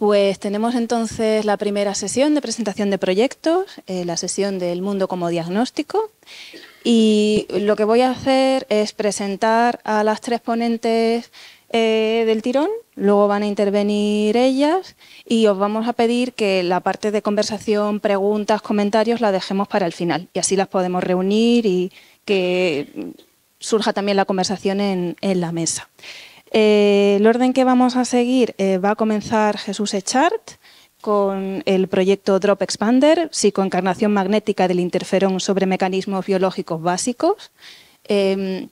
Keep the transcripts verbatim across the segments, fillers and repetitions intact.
Pues tenemos entonces la primera sesión de presentación de proyectos, eh, la sesión del mundo como diagnóstico. Y lo que voy a hacer es presentar a las tres ponentes eh, del tirón, luego van a intervenir ellas y os vamos a pedir que la parte de conversación, preguntas, comentarios la dejemos para el final y así las podemos reunir y que surja también la conversación en, en la mesa. Eh, el orden que vamos a seguir eh, va a comenzar Jesús Echart con el proyecto Drop Expander, psicoencarnación magnética del interferón sobre mecanismos biológicos básicos. Eh,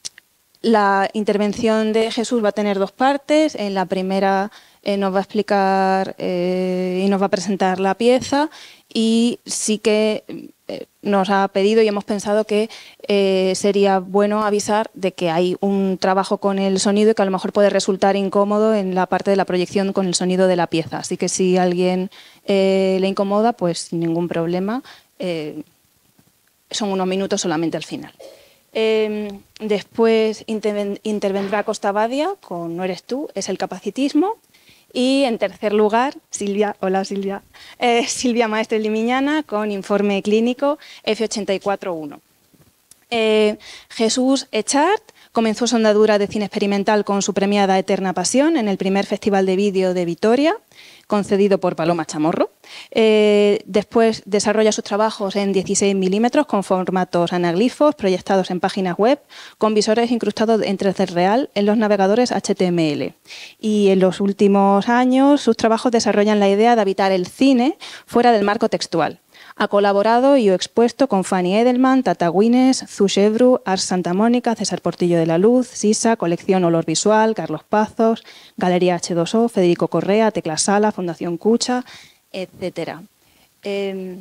la intervención de Jesús va a tener dos partes. En la primera eh, nos va a explicar eh, y nos va a presentar la pieza y sí que eh, nos ha pedido y hemos pensado que eh, sería bueno avisar de que hay un trabajo con el sonido y que a lo mejor puede resultar incómodo en la parte de la proyección con el sonido de la pieza. Así que si a alguien eh, le incomoda, pues sin ningún problema. Eh, son unos minutos solamente al final. Eh, después interven intervendrá Costa Badia con No eres tú, es el capacitismo. Y en tercer lugar, Silvia, hola Silvia, eh, Silvia Maestre Limiñana con informe clínico F ochenta y cuatro punto uno. Eh, Jesús Echart comenzó su andadura de cine experimental con su premiada Eterna Pasión en el primer Festival de Vídeo de Vitoria, concedido por Paloma Chamorro. Eh, después desarrolla sus trabajos en dieciséis milímetros con formatos anaglifos proyectados en páginas web con visores incrustados en tres D real en los navegadores H T M L. Y en los últimos años sus trabajos desarrollan la idea de habitar el cine fuera del marco textual. Ha colaborado y o expuesto con Fanny Edelman, Tata Guinness, Zushebru, Ars Santa Mónica, César Portillo de la Luz, Sisa, Colección Olor Visual, Carlos Pazos, Galería H dos O, Federico Correa, Tecla Sala, Fundación Cucha, etcétera. Eh,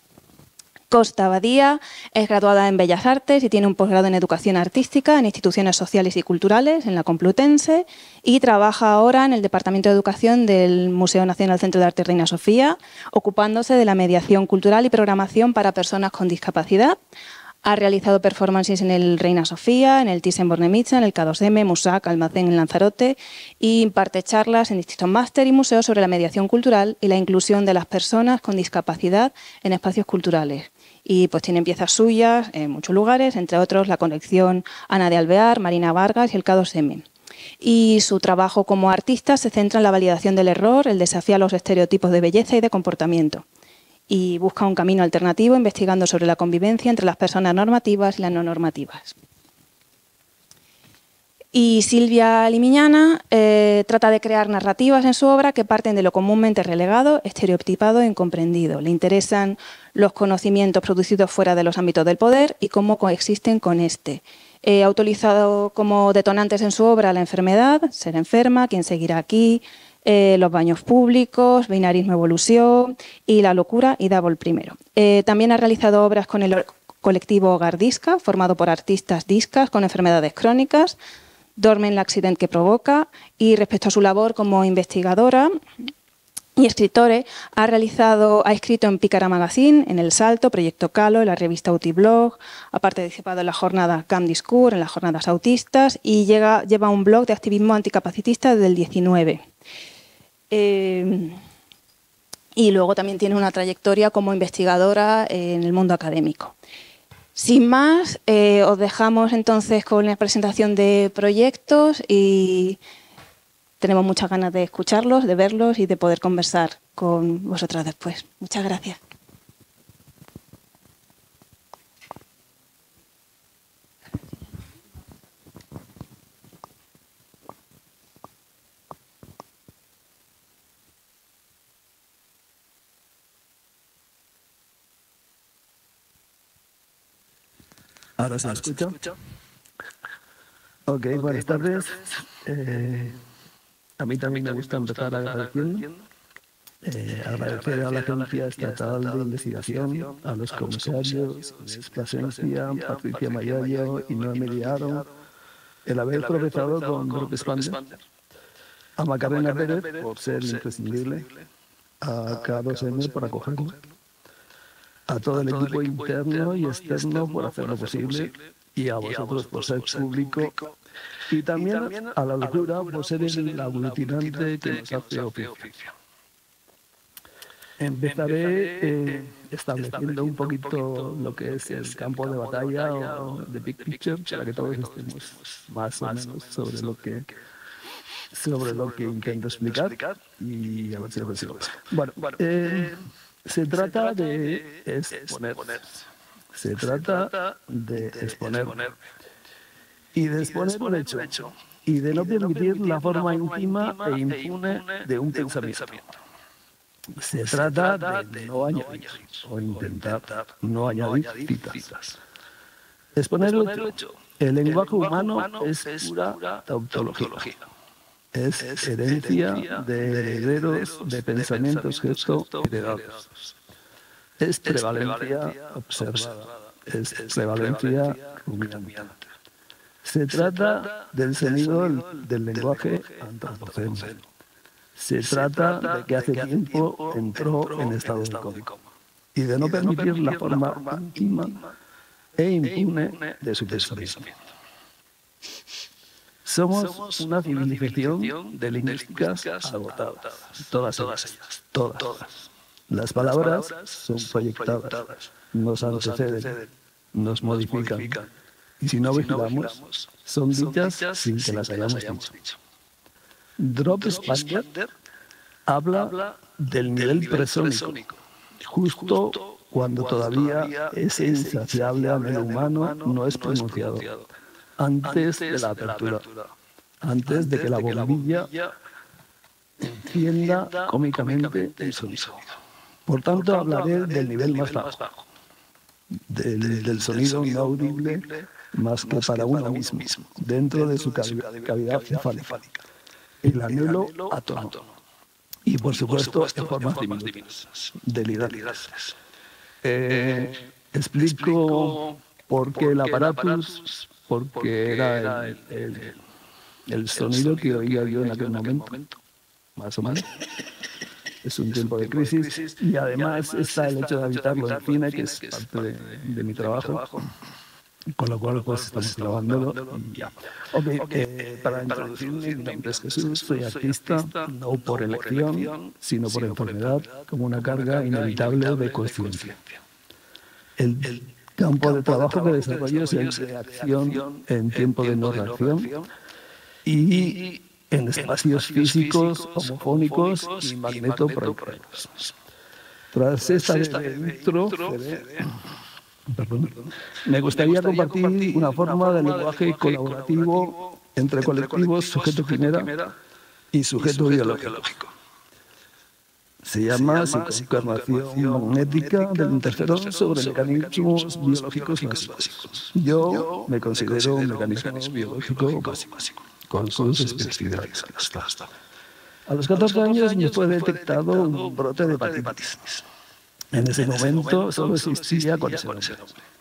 Costa Badía es graduada en Bellas Artes y tiene un posgrado en Educación Artística en Instituciones Sociales y Culturales en la Complutense y trabaja ahora en el Departamento de Educación del Museo Nacional Centro de Arte Reina Sofía, ocupándose de la mediación cultural y programación para personas con discapacidad. Ha realizado performances en el Reina Sofía, en el Thyssen-Bornemisza, en el K dos M, Musac, Almacén en Lanzarote y imparte charlas en distintos máster y museos sobre la mediación cultural y la inclusión de las personas con discapacidad en espacios culturales. Y pues tienen piezas suyas en muchos lugares, entre otros la colección Ana de Alvear, Marina Vargas y el K dos M. Y su trabajo como artista se centra en la validación del error, el desafío a los estereotipos de belleza y de comportamiento. Y busca un camino alternativo investigando sobre la convivencia entre las personas normativas y las no normativas. Y Silvia Limiñana eh, trata de crear narrativas en su obra que parten de lo comúnmente relegado, estereotipado e incomprendido. Le interesan los conocimientos producidos fuera de los ámbitos del poder y cómo coexisten con este. Eh, ha utilizado como detonantes en su obra la enfermedad, ser enferma, quién seguirá aquí, eh, los baños públicos, binarismo evolución y la locura y Davol primero. Eh, también ha realizado obras con el colectivo Hogar Disca, formado por artistas discas con enfermedades crónicas, Dormen l'accident que provoca y respecto a su labor como investigadora y escritora, ha, realizado, ha escrito en Pícara Magazine, en El Salto, Proyecto Calo, en la revista Utiblog, ha participado en la jornada Camp Discours, en las jornadas autistas y llega, lleva un blog de activismo anticapacitista desde el diecinueve. Eh, y luego también tiene una trayectoria como investigadora en el mundo académico. Sin más, eh, os dejamos entonces con la presentación de proyectos y tenemos muchas ganas de escucharlos, de verlos y de poder conversar con vosotras después. Muchas gracias. ¿Ahora se me escucha? Ok, buenas tardes. Eh, a mí también me gusta empezar agradeciendo. Eh, agradecer a la Agencia Estatal de Investigación, a los comisarios, Plasencia, Patricia Mayayo y Noemí Diaro, el haber progresado con Drop Expander, a Macarena Pérez por ser imprescindible, a K dos M por acogerme, a todo el equipo interno y externo por hacerlo posible y a vosotros por ser público y también a la locura por ser el aglutinante que nos hace oficio. Empezaré eh, estableciendo un poquito lo que es el campo de batalla o the big picture, para que todos estemos más o menos sobre lo que sobre lo que intento explicar y a ver si lo consigo. Bueno, eh, se trata de exponer. Se trata de exponer. Y de exponer un hecho. Y de no permitir la forma íntima e impune de un pensamiento. Se trata de no añadir o intentar no añadir citas. Exponer el hecho. El lenguaje humano es pura tautología. Es herencia de herederos de pensamientos gesto heredados. Es prevalencia observada. Es prevalencia rumiante. Se trata del sonido del lenguaje antropoceno. Se trata de que hace tiempo entró en estado de coma y de no permitir la forma íntima e impune de su pensamiento. Somos una civilización de lingüísticas agotadas, todas ellas, todas. Las palabras son proyectadas, nos anteceden, nos modifican, y si no vigilamos, son dichas sin que las hayamos dicho. Drop Spanger habla del nivel presónico, justo cuando todavía ese insaciable anhelo humano no es pronunciado, antes de la apertura, antes de que la bombilla encienda cómicamente el sonido. Por tanto, hablaré del nivel más bajo, del, del sonido no audible más que para uno mismo, dentro de su cavidad cefálica, el anhelo átomo. Y por supuesto, en formas diminutas, delirantes. Eh, explico por qué el aparatus, porque era el, el, el sonido que oía yo en aquel momento, más o menos. Es un tiempo de crisis y además está el hecho de habitarlo en cine, que es parte de, de mi trabajo. Con lo cual, pues, estamos grabándolo y ya. Ok, eh, para introducirme, mi nombre es Jesús, soy artista, no por elección, sino por enfermedad, como una carga inevitable de conciencia. El campo de trabajo que desarrollo es el de acción en tiempo de no reacción y en espacios físicos, homofónicos y magnetoproyectados. Tras esta intro, Perdón. Me gustaría compartir una forma de lenguaje colaborativo entre colectivos, sujeto quimera y sujeto biológico. Se llama psicoencarnación magnética del interferón sobre mecanismos biológicos básicos. Yo me considero un mecanismo biológico básico, con sus especificidades. A los catorce años me fue detectado un brote de hepatitis. En ese momento solo existía con ese nombre.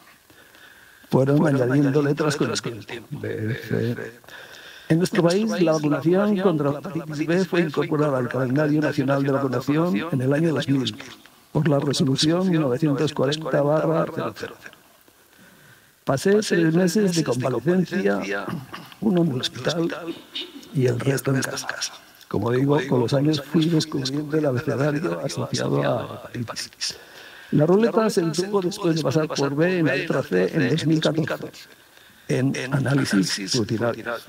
Fueron añadiendo letras con el tiempo. B, C. En nuestro país, la vacunación contra la hepatitis B fue incorporada al calendario nacional de vacunación en el año dos mil, por la resolución novecientos cuarenta barra cero cero. Pasé tres meses de convalecencia, uno en el hospital y el resto en casa. Como digo, con los años fui descubriendo el abecedario asociado a hepatitis. La ruleta se introdujo después de pasar por B en la letra C en dos mil catorce, en análisis rutinarios.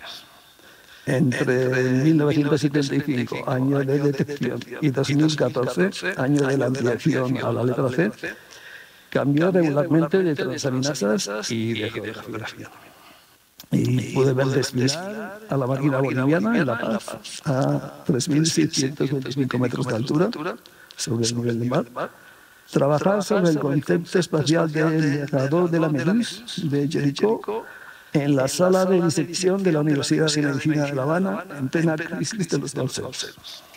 Entre mil novecientos setenta y cinco, año de detección, y dos mil catorce, año de la ampliación a la letra C, cambió regularmente de transaminasas y de geografía. Y pude ver desfilar a la máquina boliviana en La Paz a tres mil seiscientos veinticinco metros de altura sobre el nivel del mar. Trabajar sobre el concepto espacial del viajador de la Méduse de Jericó en la sala de disección de la Universidad de Medicina de La Habana en plena crisis de los bolseros.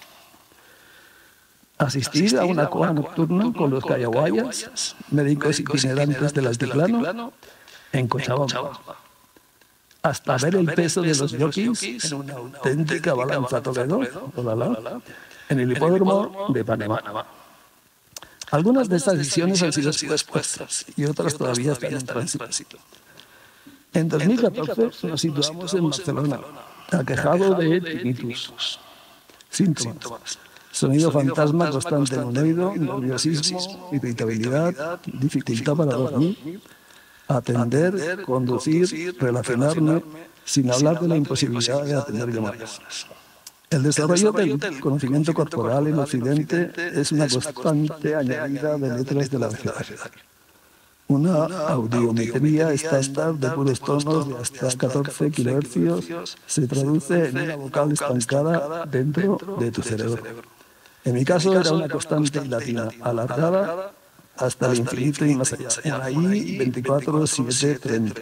Asistir a una coa nocturna con los cayaguayas, médicos itinerantes del altiplano, en Cochabamba. Hasta ver el peso de los jockeys en una auténtica balanza Toledo, en el hipódromo de Panamá. Algunas de estas decisiones han sido expuestas y otras todavía están en tránsito. En dos mil catorce nos situamos en Barcelona, aquejado de tinnitus, síntomas, Sonido fantasma constante en un oído, nerviosismo, irritabilidad, dificultad para dormir, atender, conducir, relacionarme, sin hablar de la imposibilidad de atender llamadas. El desarrollo del conocimiento corporal en Occidente es una constante añadida de letras del abecedario. Una audiometría estándar de puros tonos de hasta catorce kilohercios se traduce en una vocal estancada dentro de tu cerebro. En mi caso era una constante latina, alargada hasta el infinito y más allá. Una I veinticuatro siete treinta.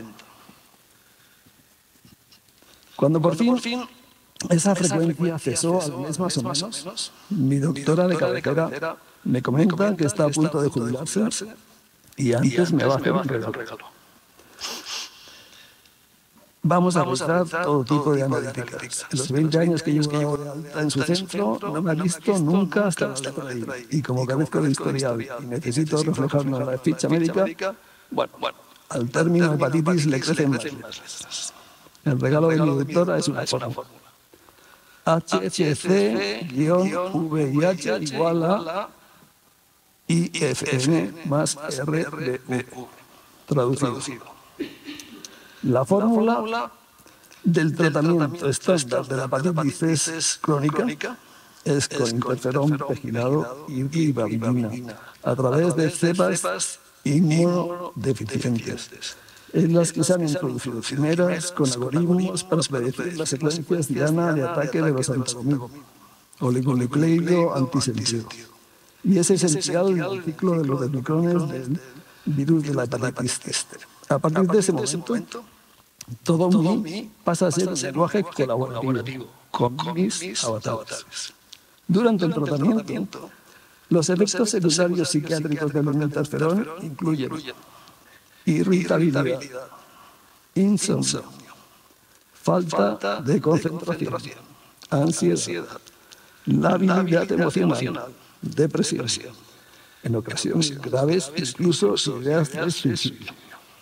Cuando por fin esa frecuencia cesó al mes más o menos, mi doctora de cabecera me comenta que está a punto de jubilarse y antes me va a hacer un regalo. Vamos a realizar todo tipo de analíticas. En los veinte años que llevo de alta en su centro, no me ha visto nunca hasta la letra I. Y como carezco de historial y necesito reflejarlo en la ficha médica, bueno, al término hepatitis le crecen más letras. El regalo de mi doctora es una fórmula. H H C V I H igual a I F N más R D U. Traducido. La fórmula del tratamiento estándar de la hepatitis crónica es con interferón pegilado y ribavirina a través de cepas inmunodeficientes, en las que se han introducido cimeras con algoritmos para predecir las secuencias diana de ataque de los anticomigo, oligonucleído antisentido. Y es esencial el ciclo de los demicrones del virus de la hepatitis. A partir de ese momento, todo mí pasa a ser un lenguaje colaborativo con mis avatares. Durante el tratamiento, los efectos secundarios psiquiátricos del interferón incluyen irritabilidad, insomnio, falta de concentración, ansiedad, labilidad emocional, depresión, en ocasiones graves incluso ideas de suicidio.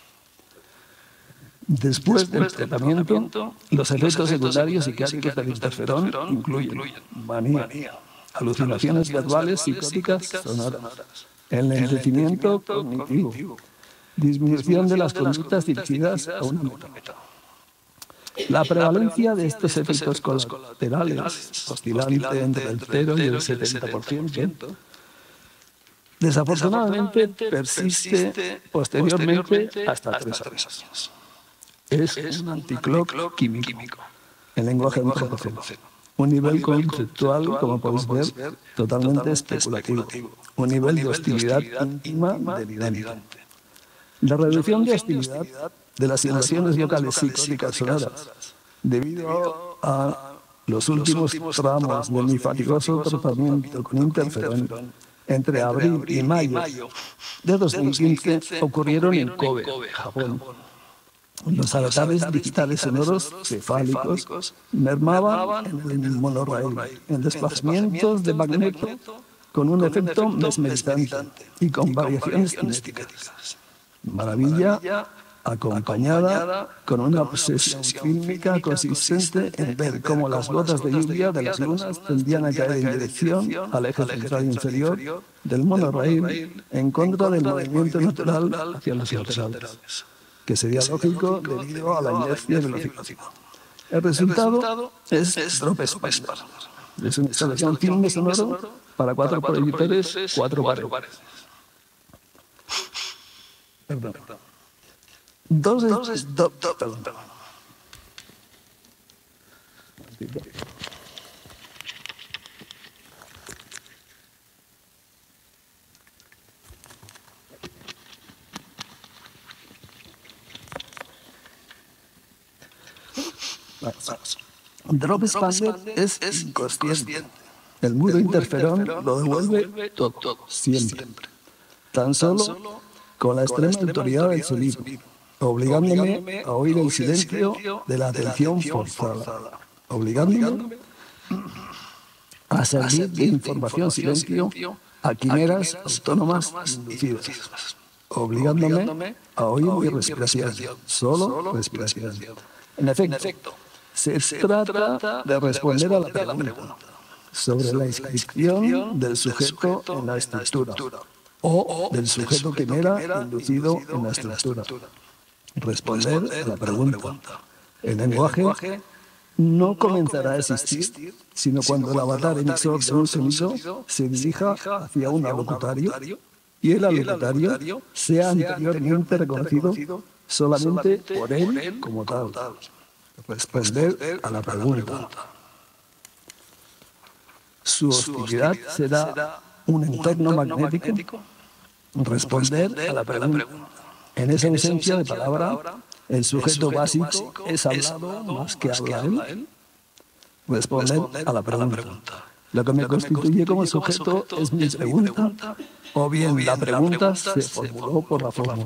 Después del tratamiento, los efectos secundarios psiquiátricos del interferón incluyen manía, alucinaciones verbales psicóticas sonoras, enlentecimiento cognitivo, disminución de las conductas dirigidas a una meta. La prevalencia de estos efectos colaterales, oscilante entre el cero y el setenta por ciento, desafortunadamente persiste posteriormente hasta tres años. Es un anticlock químico, en lenguaje antropoceno. Un nivel conceptual, como podéis ver, totalmente especulativo. Un nivel de hostilidad íntima delirante. La reducción de hostilidad de las simulaciones locales psicóticas sonoras, debido a los últimos tramos de mi fatigoso tratamiento con interferón entre abril y mayo de dos mil quince, ocurrieron en Kobe, Japón. Los avatares digitales sonoros cefálicos mermaban en el monorail, en desplazamientos de magneto con un efecto mesmerizante y con variaciones cinéticas. Maravilla acompañada con una obsesión fílmica consistente en ver cómo las gotas de lluvia de las lunas tendían a caer en dirección al eje central inferior del monorail en contra del movimiento natural hacia los laterales, que sería lógico debido a la inercia de velocidad. El resultado es Drop Expander. Es una instalación filme sonoro para cuatro proyectores, cuatro paredes. Perdón. Dos, dos, do, do, perdón, perdón. Drop Expander es inconsciente. El mudo interferón lo devuelve todo, siempre. Tan solo con la extrema autoridad del sonido, obligándome a oír el silencio de la atención forzada, obligándome a servir de información silencio a quimeras autónomas inducidas, obligándome a oír mi respiración, solo respiración. En efecto, se trata de responder a la pregunta: sobre la inscripción del sujeto en la estructura o del sujeto quimera inducido en la estructura. Responder a la pregunta. El lenguaje no comenzará a existir sino cuando el avatar emisor de un sonido se dirija hacia un alocutorio y el alocutorio sea anteriormente reconocido solamente por él como tal. Responder a la pregunta. Su hostilidad será un entorno magnético. Responder a la pregunta. En esa ausencia de palabra, el sujeto básico es hablado más que habla él. Responder a la pregunta. Lo que me constituye como sujeto es mi pregunta, o bien la pregunta se formuló por la fórmula.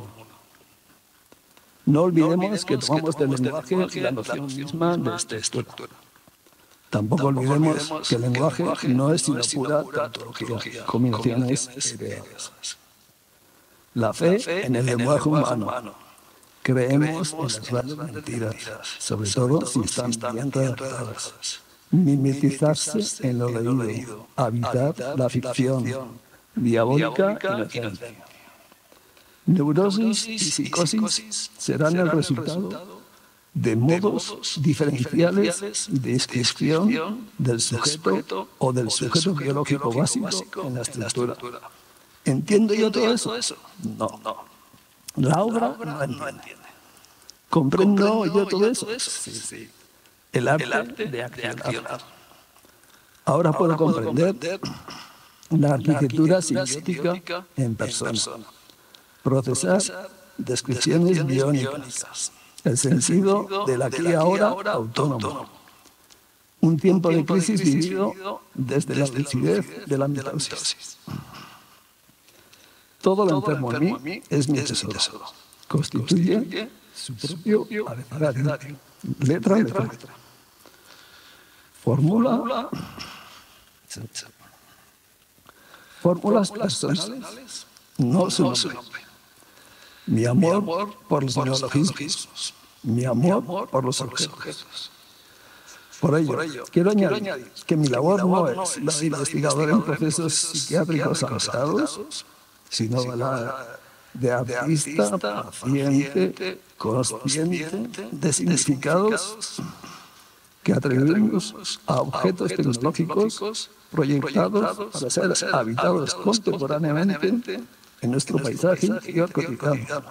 No olvidemos que tomamos del lenguaje la noción misma de estructura. Tampoco olvidemos que el lenguaje no es sino pura tautología, combinaciones ideales. La fe en el lenguaje humano. Creemos en las grandes mentiras, sobre todo si están bien redactadas. Mimetizarse en lo leído, habitar la ficción, diabólica inocencia. Neurosis y psicosis serán el resultado de modos diferenciales de inscripción del sujeto o del sujeto biológico básico en la estructura. ¿Entiendo yo todo eso? No. La obra no entiende. ¿Comprendo yo todo eso? Sí. El arte de accionar. Ahora puedo comprender la arquitectura simbiótica en persona. Procesar descripciones biónicas. El sentido del aquí y ahora autónomo. Un tiempo de crisis vivido desde la lucidez de la mitosis. Todo lo enfermo en mí es mi tesoro. Constituye su propio abecedario. Letra, letra. Fórmula. Fórmulas personales no su nombre. Mi amor por los neologismos. Mi amor por los objetos. Por ello, quiero añadir que mi labor no es la de investigador en procesos psiquiátricos avanzados, sino la de artista, paciente, consciente de significados que atribuimos a objetos tecnológicos proyectados para ser habitados contemporáneamente en nuestro paisaje interior cotidiano.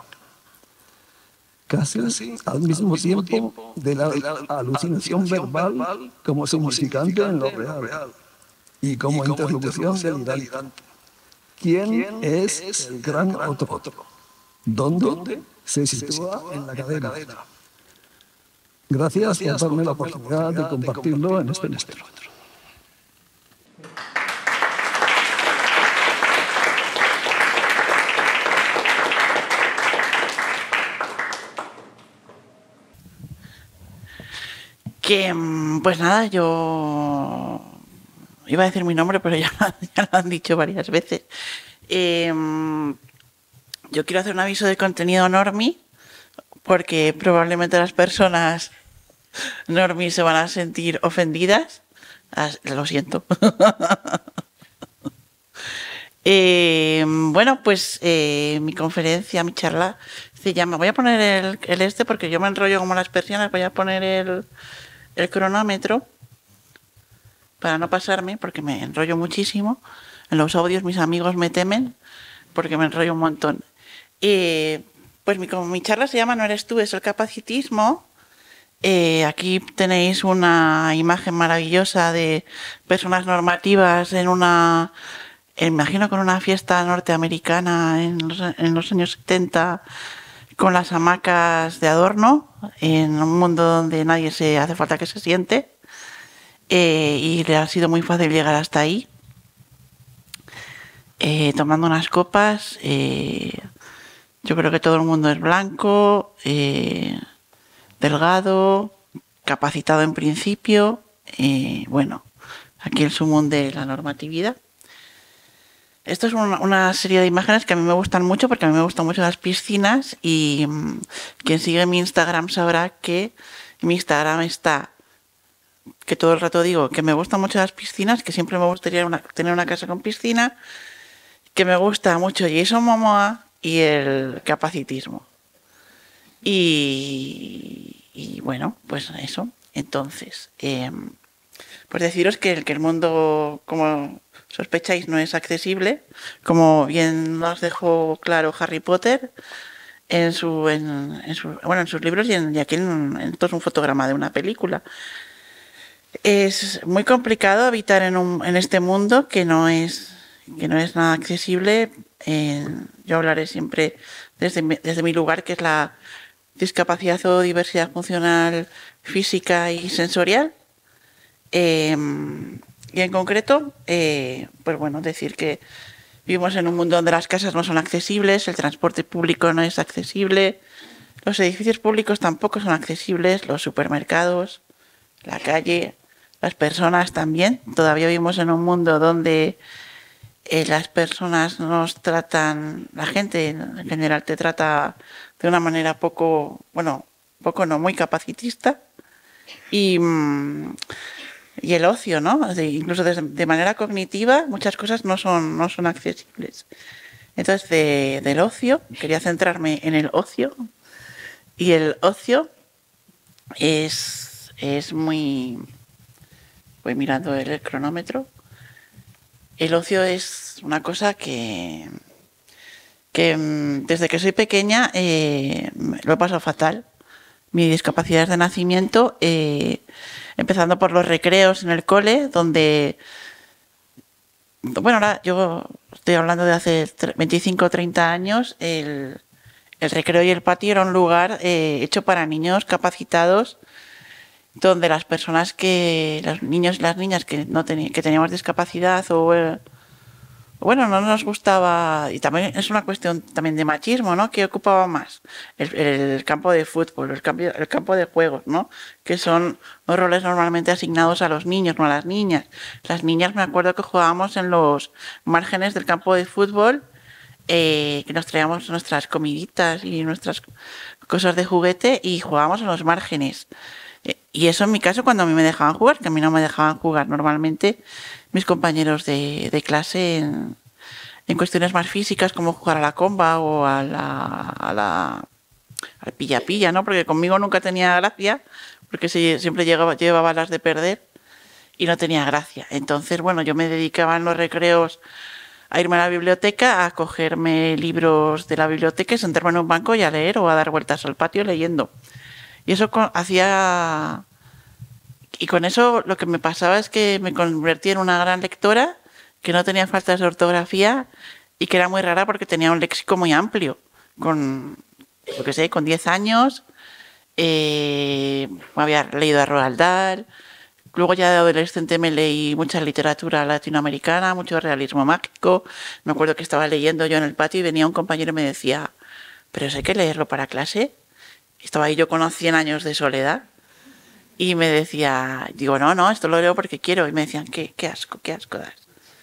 Casi al mismo tiempo de la alucinación verbal como significante en lo real y como interlocución delirante. ¿Quién es el gran otro? ¿Dónde se sitúa en la cadena? Gracias por darme la oportunidad de compartirlo en este encuentro. Que, pues nada, yo iba a decir mi nombre, pero ya, ya lo han dicho varias veces. Eh, yo quiero hacer un aviso de contenido normie, porque probablemente las personas normie se van a sentir ofendidas. Lo siento. eh, bueno, pues eh, mi conferencia, mi charla, se llama... Voy a poner el, el este, porque yo me enrollo como las persianas, voy a poner el... el cronómetro para no pasarme, porque me enrollo muchísimo. En los audios mis amigos me temen porque me enrollo un montón. Eh, pues mi, mi charla se llama No eres tú, es el capacitismo. Eh, aquí tenéis una imagen maravillosa de personas normativas en una, eh, imagino con una fiesta norteamericana en los, en los años setenta, con las hamacas de adorno, en un mundo donde nadie se hace falta que se siente, eh, y le ha sido muy fácil llegar hasta ahí, eh, tomando unas copas. Eh, yo creo que todo el mundo es blanco, eh, delgado, capacitado en principio, eh, bueno, aquí el sumum de la normatividad. Esto es una, una serie de imágenes que a mí me gustan mucho, porque a mí me gustan mucho las piscinas, y mmm, quien sigue mi Instagram sabrá que mi Instagram está que todo el rato digo que me gustan mucho las piscinas, que siempre me gustaría una, tener una casa con piscina, que me gusta mucho Jason Momoa y el capacitismo. Y, y bueno, pues eso. Entonces, eh, pues deciros que el, que el mundo, como sospecháis, no es accesible, como bien nos dejó claro Harry Potter en su, en, en su bueno, en sus libros y, en, y aquí en, en, esto es un fotograma de una película. Es muy complicado habitar en, un, en este mundo que no es, que no es nada accesible. Eh, yo hablaré siempre desde, desde mi lugar, que es la discapacidad o diversidad funcional física y sensorial. Eh, y en concreto, eh, pues bueno, decir que vivimos en un mundo donde las casas no son accesibles, el transporte público no es accesible, los edificios públicos tampoco son accesibles, los supermercados, la calle, las personas también. Todavía vivimos en un mundo donde eh, las personas nos tratan, la gente en general te trata de una manera poco, bueno, poco no, muy capacitista. Y, y el ocio, ¿no? Incluso de, de manera cognitiva muchas cosas no son, no son accesibles. Entonces, de, del ocio, quería centrarme en el ocio. Y el ocio es, es muy... Voy mirando el cronómetro. El ocio es una cosa que, que desde que soy pequeña eh, lo he pasado fatal. Mi discapacidad es de nacimiento, eh, empezando por los recreos en el cole, donde... Bueno, ahora yo estoy hablando de hace veinticinco o treinta años. El, el recreo y el patio era un lugar eh, hecho para niños capacitados, donde las personas que, los niños y las niñas que no teni, que teníamos discapacidad o eh, bueno, no nos gustaba, y también es una cuestión también de machismo, ¿no? ¿Qué ocupaba más? El, el campo de fútbol, el, cambio, el campo de juegos, ¿no? Que son los roles normalmente asignados a los niños, no a las niñas. Las niñas, me acuerdo que jugábamos en los márgenes del campo de fútbol, eh, que nos traíamos nuestras comiditas y nuestras cosas de juguete y jugábamos en los márgenes. Y eso en mi caso cuando a mí me dejaban jugar, que a mí no me dejaban jugar normalmente mis compañeros de, de clase en, en cuestiones más físicas, como jugar a la comba o a la, a la al pilla-pilla, ¿no? Porque conmigo nunca tenía gracia, porque siempre llegaba, llevaba las de perder y no tenía gracia. Entonces, bueno, yo me dedicaba en los recreos a irme a la biblioteca, a cogerme libros de la biblioteca y sentarme en un banco y a leer o a dar vueltas al patio leyendo. Y eso hacía... Y con eso lo que me pasaba es que me convertí en una gran lectora, que no tenía faltas de ortografía y que era muy rara porque tenía un léxico muy amplio. Con, lo que sé, con diez años eh, me había leído a Roald Dahl. Luego ya de adolescente me leí mucha literatura latinoamericana, mucho realismo mágico. Me acuerdo que estaba leyendo yo en el patio y venía un compañero y me decía, ¿pero eso hay que leerlo para clase? Estaba ahí yo con los cien años de soledad y me decía, digo, no, no, esto lo leo porque quiero. Y me decían, qué, qué asco, qué asco das.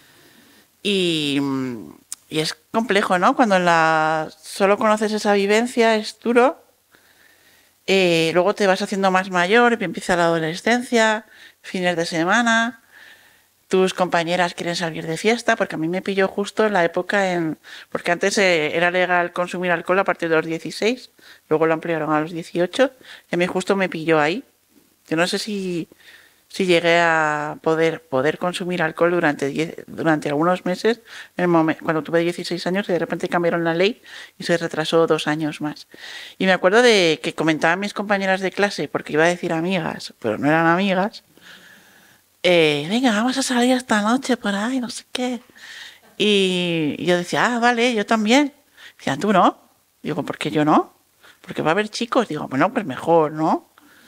Y, y es complejo, ¿no? Cuando en la, solo conoces esa vivencia, es duro. Eh, luego te vas haciendo más mayor y empieza la adolescencia, fines de semana. Tus compañeras quieren salir de fiesta, porque a mí me pilló justo en la época en... Porque antes eh, era legal consumir alcohol a partir de los dieciséis, luego lo ampliaron a los dieciocho, y a mí justo me pilló ahí. Yo no sé si, si llegué a poder, poder consumir alcohol durante, diez, durante algunos meses, en el momento, cuando tuve dieciséis años, y de repente cambiaron la ley y se retrasó dos años más. Y me acuerdo de que comentaban mis compañeras de clase, porque iba a decir amigas, pero no eran amigas, Eh, venga, vamos a salir esta noche por ahí, no sé qué. Y yo decía, ah, vale, yo también. Decían, ¿tú no? Digo, ¿por qué yo no? Porque va a haber chicos. Digo, bueno, pues mejor, ¿no?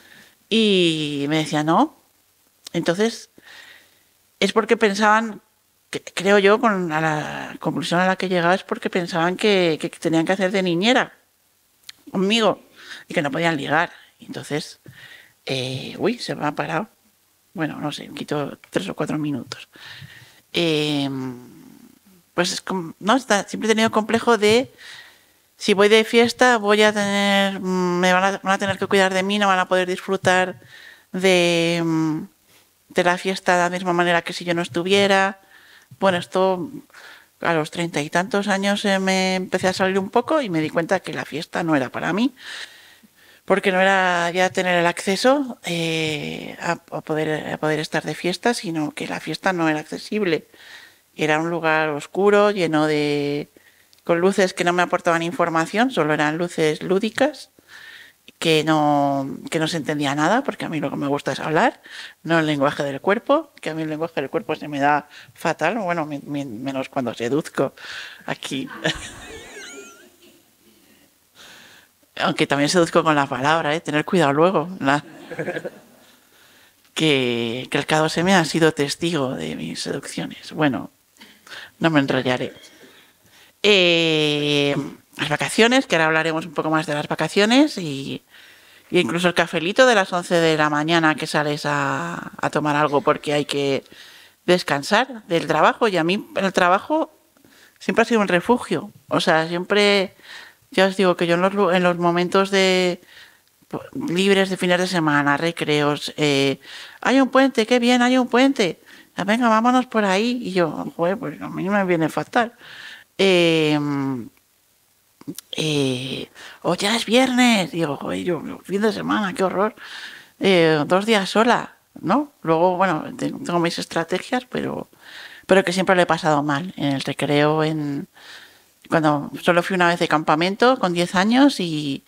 Y me decían, no. Entonces, es porque pensaban, que, creo yo, con a la conclusión a la que llegaba, es porque pensaban que, que tenían que hacer de niñera conmigo y que no podían ligar. Entonces, eh, uy, se me ha parado. Bueno, no sé, quito tres o cuatro minutos. Eh, pues es como, no, está, siempre he tenido complejo de si voy de fiesta voy a tener, me van a, van a tener que cuidar de mí, no van a poder disfrutar de, de la fiesta de la misma manera que si yo no estuviera. Bueno, esto a los treinta y tantos años eh, me empecé a salir un poco y me di cuenta que la fiesta no era para mí, porque no era ya tener el acceso eh, a, a, poder, a poder estar de fiesta, sino que la fiesta no era accesible. Era un lugar oscuro, lleno de... con luces que no me aportaban información, solo eran luces lúdicas, que no, que no se entendía nada, porque a mí lo que me gusta es hablar, no el lenguaje del cuerpo, que a mí el lenguaje del cuerpo se me da fatal, bueno, me, me, menos cuando seduzco aquí. Aunque también seduzco con la palabra, ¿eh? Tener cuidado luego. La... que, que el K dos M ha sido testigo de mis seducciones. Bueno, no me enrollaré. Eh, las vacaciones, que ahora hablaremos un poco más de las vacaciones, y, y incluso el cafelito de las once de la mañana que sales a, a tomar algo porque hay que descansar del trabajo. Y a mí el trabajo siempre ha sido un refugio. O sea, siempre... Ya os digo que yo en los, en los momentos de libres de fines de semana, recreos, eh, hay un puente, qué bien, hay un puente, venga, vámonos por ahí. Y yo, joder, pues a mí me viene fatal. Eh, eh, o ya es viernes, digo, joder, yo, fin de semana, qué horror. Eh, dos días sola, ¿no? Luego, bueno, tengo mis estrategias, pero, pero que siempre lo he pasado mal en el recreo, en... Cuando solo fui una vez de campamento con diez años y,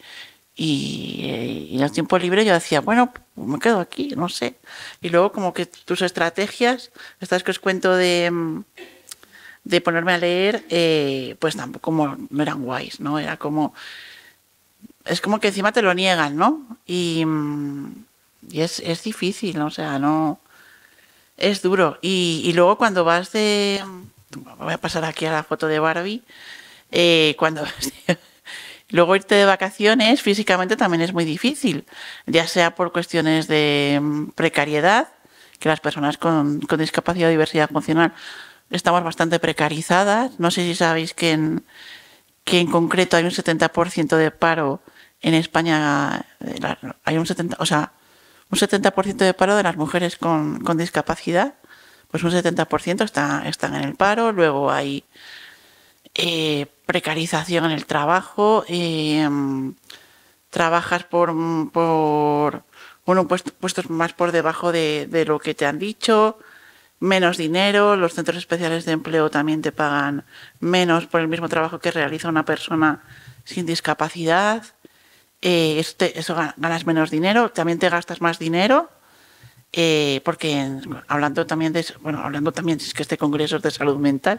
y, y en el tiempo libre yo decía, bueno, me quedo aquí, no sé. Y luego como que tus estrategias, estas que os cuento de, de ponerme a leer, eh, pues tampoco como, no eran guays, ¿no? Era como... Es como que encima te lo niegan, ¿no? Y, y es, es difícil, ¿no? O sea, no... Es duro. Y, y luego cuando vas de... Voy a pasar aquí a la foto de Barbie. Eh, cuando luego irte de vacaciones físicamente también es muy difícil, ya sea por cuestiones de precariedad, que las personas con, con discapacidad o diversidad funcional estamos bastante precarizadas. No sé si sabéis que en, que en concreto hay un setenta por ciento de paro en España, hay un setenta, o sea, un setenta por ciento de paro de las mujeres con, con discapacidad, pues un setenta por ciento está, están en el paro. Luego hay Eh, precarización en el trabajo, eh, trabajas por, por bueno, puestos, puestos más por debajo de, de lo que te han dicho, menos dinero, los centros especiales de empleo también te pagan menos por el mismo trabajo que realiza una persona sin discapacidad, eh, eso, te, eso ganas menos dinero, también te gastas más dinero, eh, porque hablando también de, bueno, hablando también, si es que este congreso es de salud mental,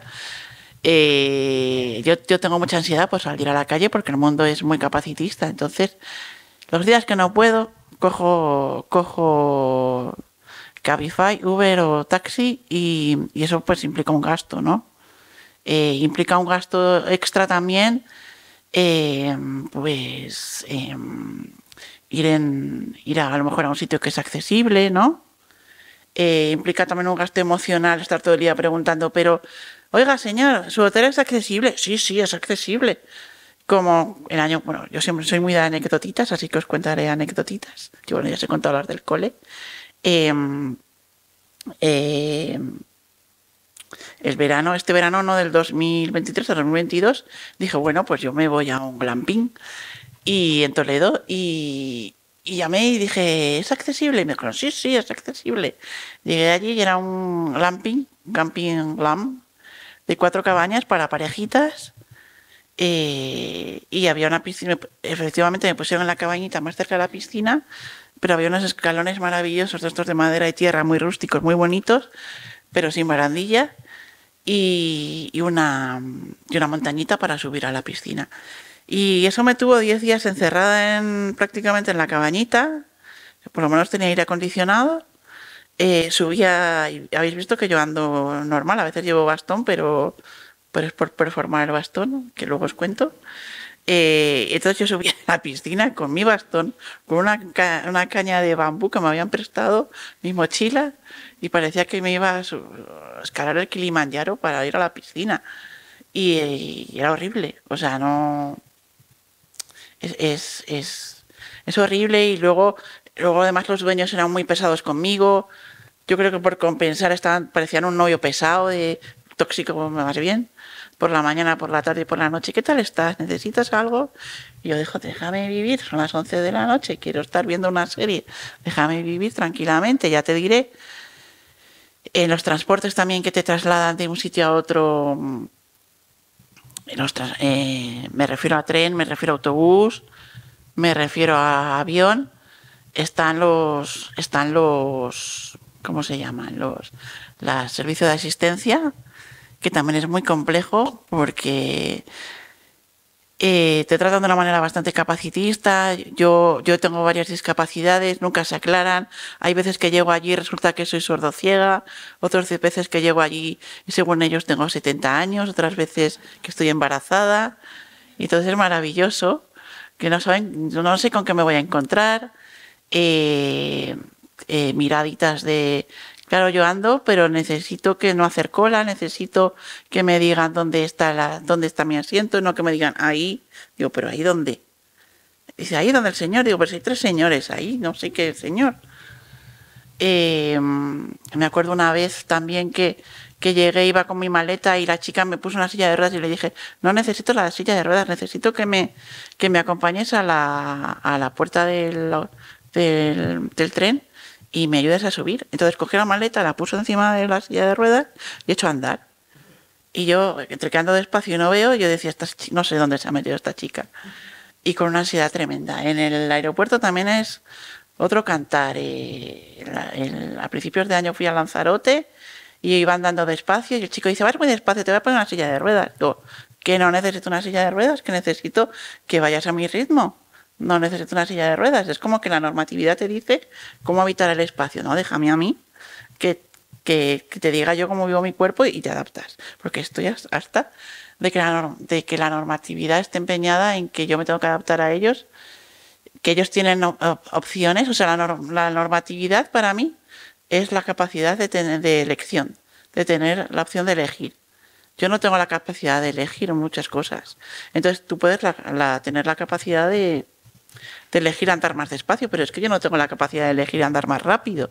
Eh, yo, yo tengo mucha ansiedad por salir a la calle porque el mundo es muy capacitista. Entonces, los días que no puedo, cojo, cojo Cabify, Uber o taxi y, y eso pues implica un gasto, ¿no? Eh, implica un gasto extra también, eh, pues eh, ir, en, ir a, a lo mejor a un sitio que es accesible, ¿no? Eh, implica también un gasto emocional estar todo el día preguntando, pero... Oiga, señor, ¿su hotel es accesible? Sí, sí, es accesible. Como el año... Bueno, yo siempre soy muy de anecdotitas, así que os contaré anecdotitas. Que bueno, ya os he contado las del cole. Eh, eh, el verano, este verano, no del dos mil veintitrés al dos mil veintidós, dije, bueno, pues yo me voy a un glamping y en Toledo y... Y llamé y dije, ¿es accesible? Y me dijeron, sí, sí, es accesible. Llegué allí y era un glamping, camping glam, de cuatro cabañas para parejitas, eh, y había una piscina. Efectivamente me pusieron en la cabañita más cerca de la piscina, pero había unos escalones maravillosos de estos de madera y tierra, muy rústicos, muy bonitos, pero sin barandilla, y, y, una, y una montañita para subir a la piscina. Y eso me tuvo diez días encerrada en, prácticamente en la cabañita, por lo menos tenía aire acondicionado. Eh, subía, y habéis visto que yo ando normal, a veces llevo bastón, pero, pero es por performar el bastón, que luego os cuento. Eh, entonces yo subía a la piscina con mi bastón, con una, ca una caña de bambú que me habían prestado, mi mochila, y parecía que me iba a, a escalar el Kilimanjaro para ir a la piscina. Y, y era horrible, o sea, no... Es, es, es, es horrible. Y luego, luego además los dueños eran muy pesados conmigo. yo creo que por compensar estaban, parecían un novio pesado, de tóxico más bien, por la mañana, por la tarde y por la noche. ¿Qué tal estás? ¿Necesitas algo? Y yo digo, déjame vivir, son las once de la noche, quiero estar viendo una serie, déjame vivir tranquilamente, ya te diré. En los transportes también que te trasladan de un sitio a otro, los tras, eh, me refiero a tren, me refiero a autobús, me refiero a avión, están los, están los, ¿cómo se llaman? Los, los servicios de asistencia, que también es muy complejo porque eh, te tratan de una manera bastante capacitista. Yo, yo tengo varias discapacidades, nunca se aclaran. Hay veces que llego allí y resulta que soy sordociega, otras veces que llego allí y según ellos tengo setenta años, otras veces que estoy embarazada. Y entonces es maravilloso, que no saben, no sé con qué me voy a encontrar. Eh, eh, miraditas de... Claro, yo ando, pero necesito que no hacer cola, necesito que me digan dónde está la, dónde está mi asiento, no que me digan ahí. Digo, pero ¿ahí dónde? Dice, ahí donde el señor. Digo, pero si hay tres señores ahí, no sé qué señor. Eh, me acuerdo una vez también que, que llegué, iba con mi maleta y la chica me puso una silla de ruedas y le dije, no necesito la silla de ruedas, necesito que me, que me acompañes a la, a la puerta del, del, del tren y me ayudes a subir. Entonces cogí la maleta, la puso encima de la silla de ruedas y he hecho a andar. Y yo, entre que ando despacio y no veo, yo decía, esta, no sé dónde se ha metido esta chica. Y con una ansiedad tremenda. En el aeropuerto también es otro cantar. Eh, la, el, a principios de año fui a Lanzarote y iba andando despacio y el chico dice, vas muy despacio, te voy a poner una silla de ruedas. Digo, que no necesito una silla de ruedas, que necesito que vayas a mi ritmo. No necesito una silla de ruedas. Es como que la normatividad te dice cómo habitar el espacio. No, déjame a mí que, que, que te diga yo cómo vivo mi cuerpo y te adaptas. Porque estoy hasta de que, la, de que la normatividad esté empeñada en que yo me tengo que adaptar a ellos, que ellos tienen opciones. O sea, la, norm, la normatividad para mí es la capacidad de, tener, de elección, de tener la opción de elegir. Yo no tengo la capacidad de elegir muchas cosas. Entonces tú puedes la, la, tener la capacidad de de elegir andar más despacio, pero es que yo no tengo la capacidad de elegir andar más rápido.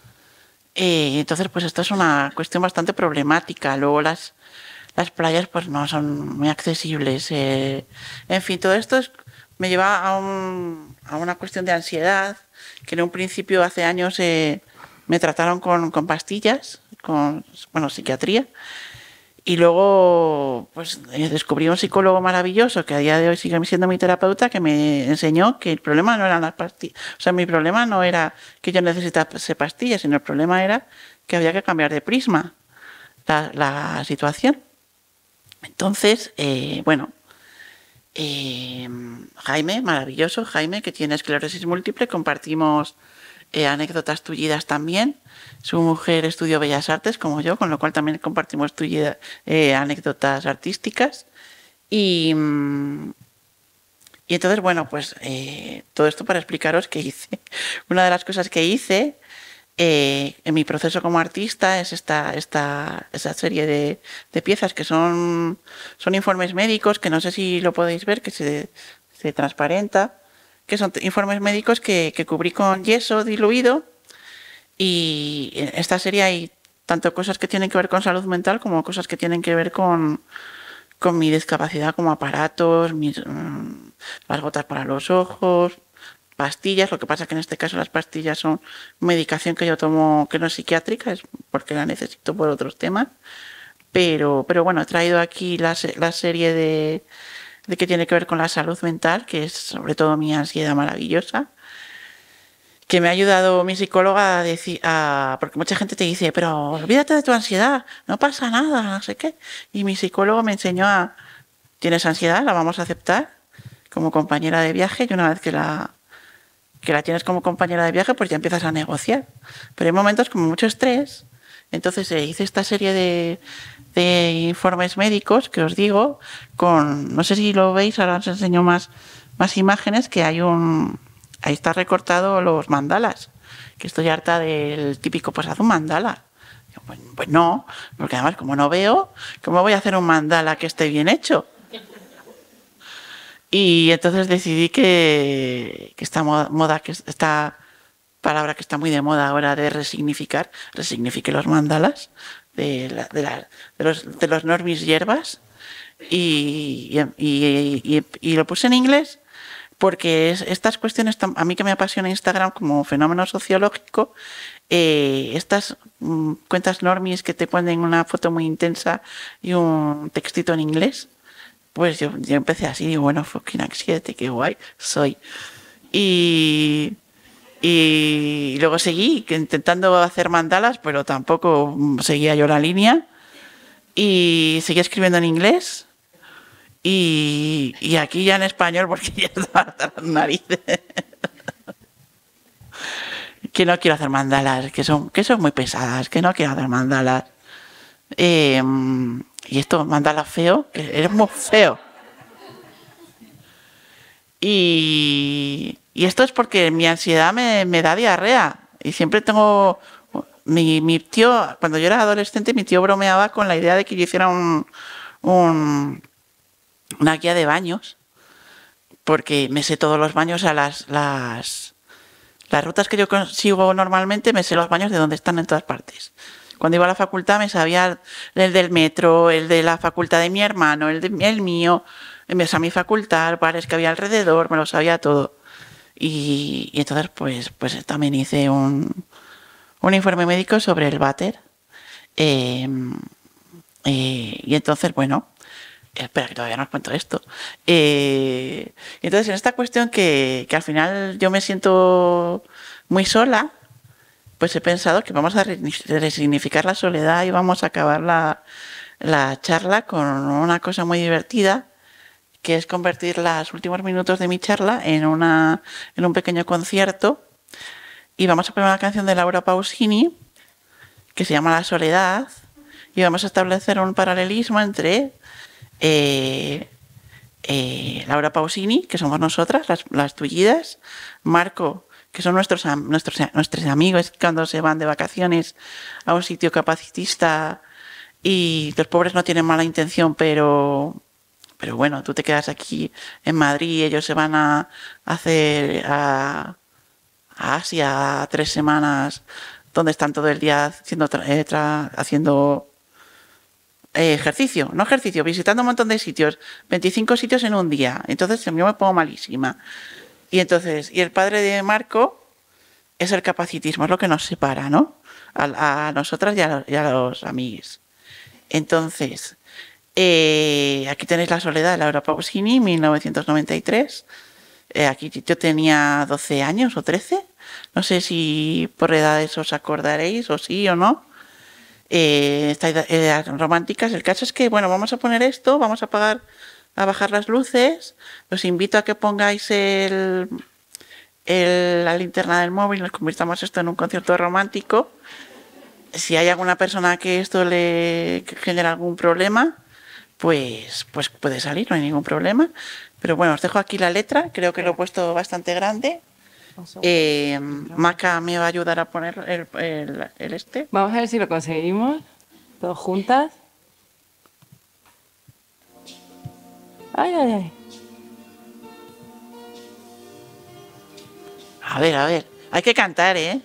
Eh, entonces, pues esto es una cuestión bastante problemática. Luego las, las playas pues no son muy accesibles. Eh, en fin, todo esto es, me lleva a, un, a una cuestión de ansiedad, que en un principio hace años eh, me trataron con, con pastillas, con bueno, psiquiatría. Y luego pues descubrí un psicólogo maravilloso que a día de hoy sigue siendo mi terapeuta, que me enseñó que el problema no eran las pastillas. O sea, mi problema no era que yo necesitase pastillas, sino el problema era que había que cambiar de prisma la, la situación. Entonces, eh, bueno, eh, Jaime, maravilloso, Jaime, que tiene esclerosis múltiple, compartimos eh, anécdotas tullidas también. Su mujer estudió Bellas Artes, como yo, con lo cual también compartimos tullida, eh, anécdotas artísticas. Y, y entonces, bueno, pues eh, todo esto para explicaros qué hice. Una de las cosas que hice eh, en mi proceso como artista es esta, esta, esta serie de, de piezas que son, son informes médicos, que no sé si lo podéis ver, que se, se transparenta, que son informes médicos que, que cubrí con yeso diluido. Y en esta serie hay tanto cosas que tienen que ver con salud mental como cosas que tienen que ver con, con mi discapacidad, como aparatos, mis, mmm, las gotas para los ojos, pastillas. Lo que pasa es que en este caso las pastillas son medicación que yo tomo que no es psiquiátrica, es porque la necesito por otros temas. Pero, pero bueno, he traído aquí la, la serie de, de que tiene que ver con la salud mental, que es sobre todo mi ansiedad maravillosa, que me ha ayudado mi psicóloga a decir, a, porque mucha gente te dice, pero olvídate de tu ansiedad, no pasa nada, no sé qué. Y mi psicólogo me enseñó a, tienes ansiedad, la vamos a aceptar como compañera de viaje, y una vez que la, que la tienes como compañera de viaje, pues ya empiezas a negociar. Pero hay momentos como mucho estrés, entonces eh, hice esta serie de, de informes médicos que os digo, con, no sé si lo veis, ahora os enseño más, más imágenes, que hay un... Ahí está recortado los mandalas, que estoy harta del típico, pues haz un mandala. Pues, pues no, porque además como no veo, ¿cómo voy a hacer un mandala que esté bien hecho? Y entonces decidí que, que esta moda, que esta palabra que está muy de moda ahora de resignificar, resignifique los mandalas de, la, de, la, de, los, de los normis hierbas y, y, y, y, lo puse en inglés porque es, estas cuestiones, a mí que me apasiona Instagram como fenómeno sociológico, eh, estas mm, cuentas normis que te ponen una foto muy intensa y un textito en inglés, pues yo, yo empecé así, digo, bueno, fucking siete, qué guay soy. Y, y luego seguí intentando hacer mandalas, pero tampoco seguía yo la línea. Y seguí escribiendo en inglés. Y, y aquí ya en español, porque ya estaba hasta las narices. Que no quiero hacer mandalas, que son, que son muy pesadas, que no quiero hacer mandalas. Eh, y esto, mandalas feo, que eres muy feo. Y, y esto es porque mi ansiedad me, me da diarrea. Y siempre tengo... Mi, mi tío, cuando yo era adolescente, mi tío bromeaba con la idea de que yo hiciera un, un, una guía de baños, porque me sé todos los baños a las, las, las rutas que yo sigo normalmente, me sé los baños de donde están en todas partes. Cuando iba a la facultad me sabía el del metro, el de la facultad de mi hermano, el, de, el mío, me sabía mi facultad, bares que había alrededor, me lo sabía todo. Y, y entonces pues, pues también hice un, un informe médico sobre el váter. Eh, eh, y entonces, bueno, espera que todavía no os cuento esto. Eh, entonces, en esta cuestión que, que al final yo me siento muy sola, pues he pensado que vamos a resignificar la soledad y vamos a acabar la, la charla con una cosa muy divertida, que es convertir los últimos minutos de mi charla en, una, en un pequeño concierto. Y vamos a poner una canción de Laura Pausini que se llama La Soledad, y vamos a establecer un paralelismo entre eh, eh, Laura Pausini, que somos nosotras, las, las tullidas, Marco, que son nuestros, nuestros, nuestros amigos cuando se van de vacaciones a un sitio capacitista y los pobres no tienen mala intención, pero, pero bueno, tú te quedas aquí en Madrid y ellos se van a hacer a, a Asia tres semanas donde están todo el día haciendo, eh, tra, haciendo eh, ejercicio, no ejercicio, visitando un montón de sitios, veinticinco sitios en un día. Entonces yo me pongo malísima. Y entonces, y el padre de Marco es el capacitismo, es lo que nos separa, ¿no? A, a nosotras y a los, y a los amigues. Entonces, eh, aquí tenéis La Soledad de Laura Pausini, mil novecientos noventa y tres. Eh, aquí yo tenía doce años o trece. No sé si por edades os acordaréis, o sí o no. Eh, estas ideas románticas. El caso es que, bueno, vamos a poner esto, vamos a apagar, a bajar las luces. Os invito a que pongáis el, el, la linterna del móvil, nos convirtamos esto en un concierto romántico. Si hay alguna persona que esto le genera algún problema, pues, pues puede salir, no hay ningún problema. Pero bueno, os dejo aquí la letra, creo que lo he puesto bastante grande. Eh, Maca me va a ayudar a poner el, el, el este. Vamos a ver si lo conseguimos, todos juntas. Ay, ay, ay. A ver, a ver, hay que cantar, ¿eh?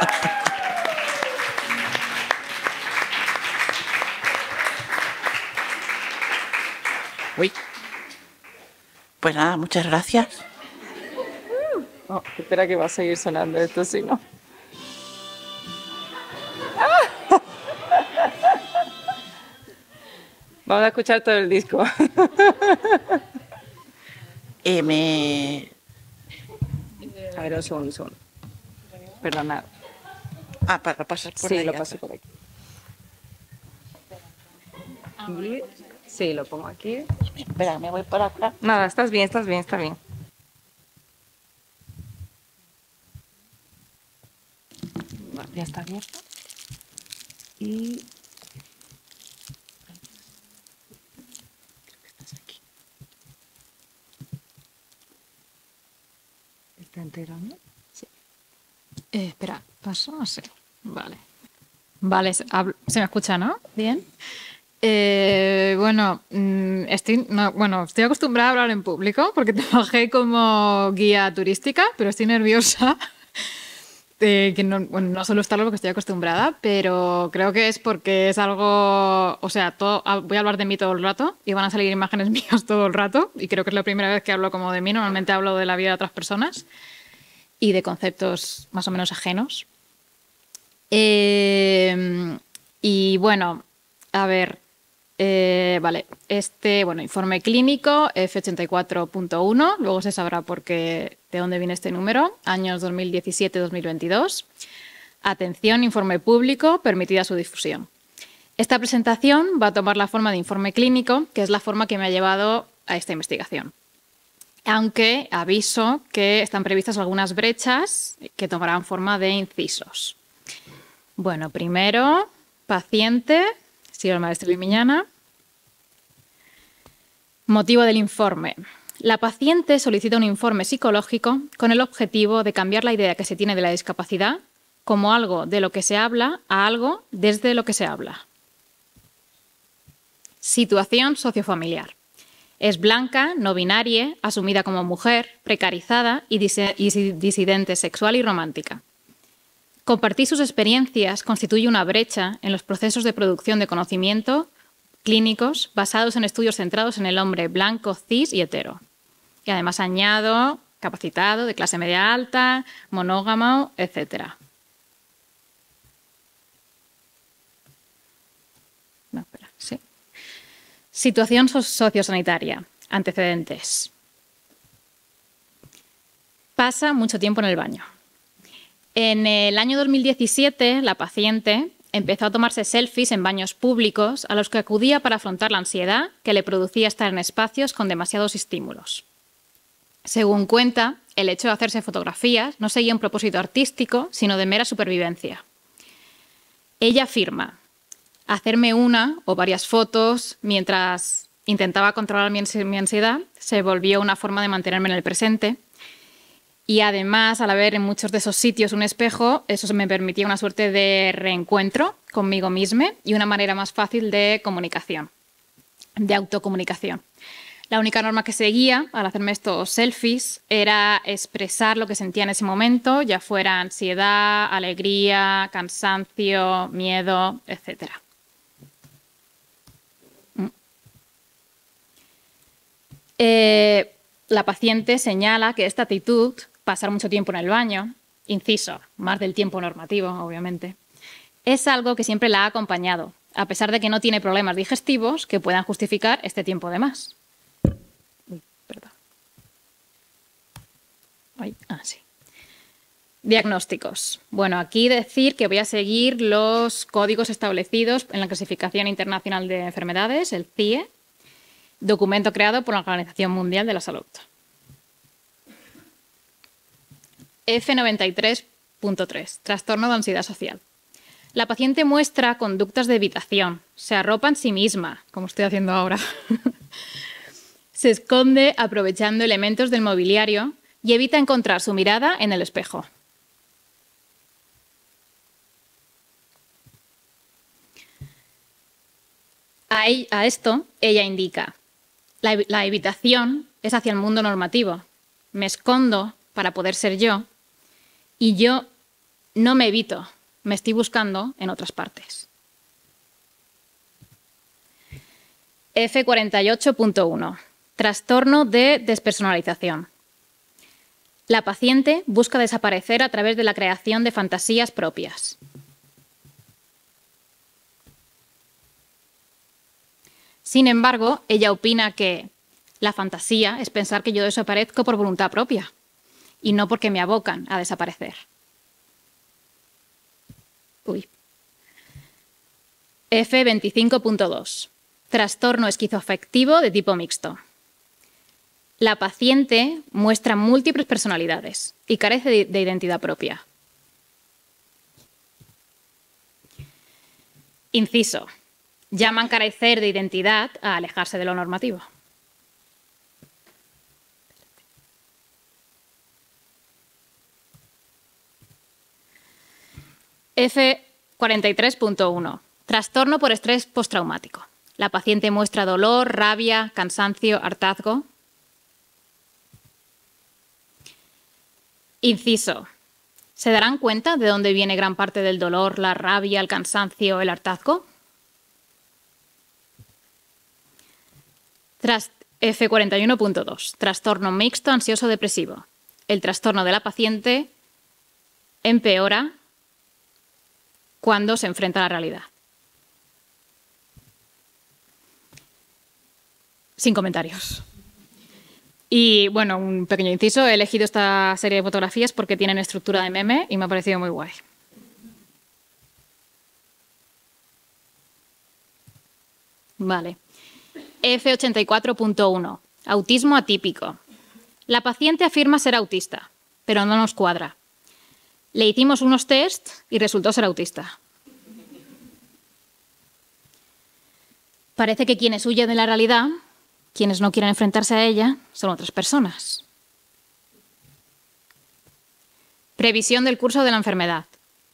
Uy. Pues nada, muchas gracias. Oh, espera que va a seguir sonando esto, si no. Vamos a escuchar todo el disco. Eh, me... A ver, un segundo, un segundo. Perdonad. Ah, para pasar por Sí, ahí. lo paso por aquí. Y- Sí, lo pongo aquí. Espera, me voy por acá. Nada, estás bien, estás bien, está bien. Vale, ya está abierto. Y... Está entero, ¿no? Eh, espera, paso así. Vale. Vale, se, hablo- se me escucha, ¿no? Bien. Eh, bueno, mm, estoy, no, bueno, estoy acostumbrada a hablar en público porque trabajé como guía turística, pero estoy nerviosa. Eh, que no, bueno, no suelo estarlo porque estoy acostumbrada, pero creo que es porque es algo, o sea, todo, ah, voy a hablar de mí todo el rato y van a salir imágenes mías todo el rato y creo que es la primera vez que hablo como de mí. Normalmente hablo de la vida de otras personas y de conceptos más o menos ajenos. Eh, y bueno, a ver, eh, vale, este, bueno, informe clínico F ochenta y cuatro punto uno, luego se sabrá por qué, de dónde viene este número, años dos mil diecisiete a dos mil veintidós. Atención, informe público, permitida su difusión. Esta presentación va a tomar la forma de informe clínico, que es la forma que me ha llevado a esta investigación. Aunque aviso que están previstas algunas brechas que tomarán forma de incisos. Bueno, primero, paciente, sigo el maestro Limiñana. Motivo del informe. La paciente solicita un informe psicológico con el objetivo de cambiar la idea que se tiene de la discapacidad como algo de lo que se habla a algo desde lo que se habla. Situación sociofamiliar. Es blanca, no binaria, asumida como mujer, precarizada y dise- y disidente sexual y romántica. Compartir sus experiencias constituye una brecha en los procesos de producción de conocimiento clínicos basados en estudios centrados en el hombre blanco, cis y hetero. Y además añado capacitado, de clase media alta, monógamo, etcétera. No, espera, sí. Situación so- sociosanitaria. Antecedentes. Pasa mucho tiempo en el baño. En el año dos mil diecisiete, la paciente empezó a tomarse selfies en baños públicos a los que acudía para afrontar la ansiedad que le producía estar en espacios con demasiados estímulos. Según cuenta, el hecho de hacerse fotografías no seguía un propósito artístico, sino de mera supervivencia. Ella afirma: hacerme una o varias fotos mientras intentaba controlar mi ansiedad se volvió una forma de mantenerme en el presente. Y además, al haber en muchos de esos sitios un espejo, eso me permitía una suerte de reencuentro conmigo misma y una manera más fácil de comunicación, de autocomunicación. La única norma que seguía al hacerme estos selfies era expresar lo que sentía en ese momento, ya fuera ansiedad, alegría, cansancio, miedo, etcétera. Eh, la paciente señala que esta actitud, pasar mucho tiempo en el baño, inciso, más del tiempo normativo, obviamente, es algo que siempre la ha acompañado, a pesar de que no tiene problemas digestivos que puedan justificar este tiempo de más. Uy, perdón. Ay, ah, sí. Diagnósticos. Bueno, aquí decir que voy a seguir los códigos establecidos en la Clasificación Internacional de Enfermedades, el C I E, documento creado por la Organización Mundial de la Salud. F noventa y tres punto tres, trastorno de ansiedad social. La paciente muestra conductas de evitación, se arropa en sí misma, como estoy haciendo ahora. Se esconde aprovechando elementos del mobiliario y evita encontrar su mirada en el espejo. A, e- a esto ella indica: la, ev- la evitación es hacia el mundo normativo. Me escondo para poder ser yo y yo no me evito, me estoy buscando en otras partes. F cuarenta y ocho punto uno. Trastorno de despersonalización. La paciente busca desaparecer a través de la creación de fantasías propias. Sin embargo, ella opina que la fantasía es pensar que yo desaparezco por voluntad propia y no porque me abocan a desaparecer. Uy. F veinticinco punto dos. Trastorno esquizoafectivo de tipo mixto. La paciente muestra múltiples personalidades y carece de, de identidad propia. Inciso. Llaman carecer de identidad a alejarse de lo normativo. F cuarenta y tres punto uno. Trastorno por estrés postraumático. La paciente muestra dolor, rabia, cansancio, hartazgo. Inciso. ¿Se darán cuenta de dónde viene gran parte del dolor, la rabia, el cansancio, el hartazgo? Tras F cuarenta y uno punto dos. Trastorno mixto ansioso depresivo. El trastorno de la paciente empeora cuando se enfrenta a la realidad. Sin comentarios. Y bueno, un pequeño inciso. He elegido esta serie de fotografías porque tienen estructura de meme y me ha parecido muy guay. Vale. F ochenta y cuatro punto uno. Autismo atípico. La paciente afirma ser autista, pero no nos cuadra. Le hicimos unos test y resultó ser autista. Parece que quienes huyen de la realidad, quienes no quieren enfrentarse a ella, son otras personas. Previsión del curso de la enfermedad.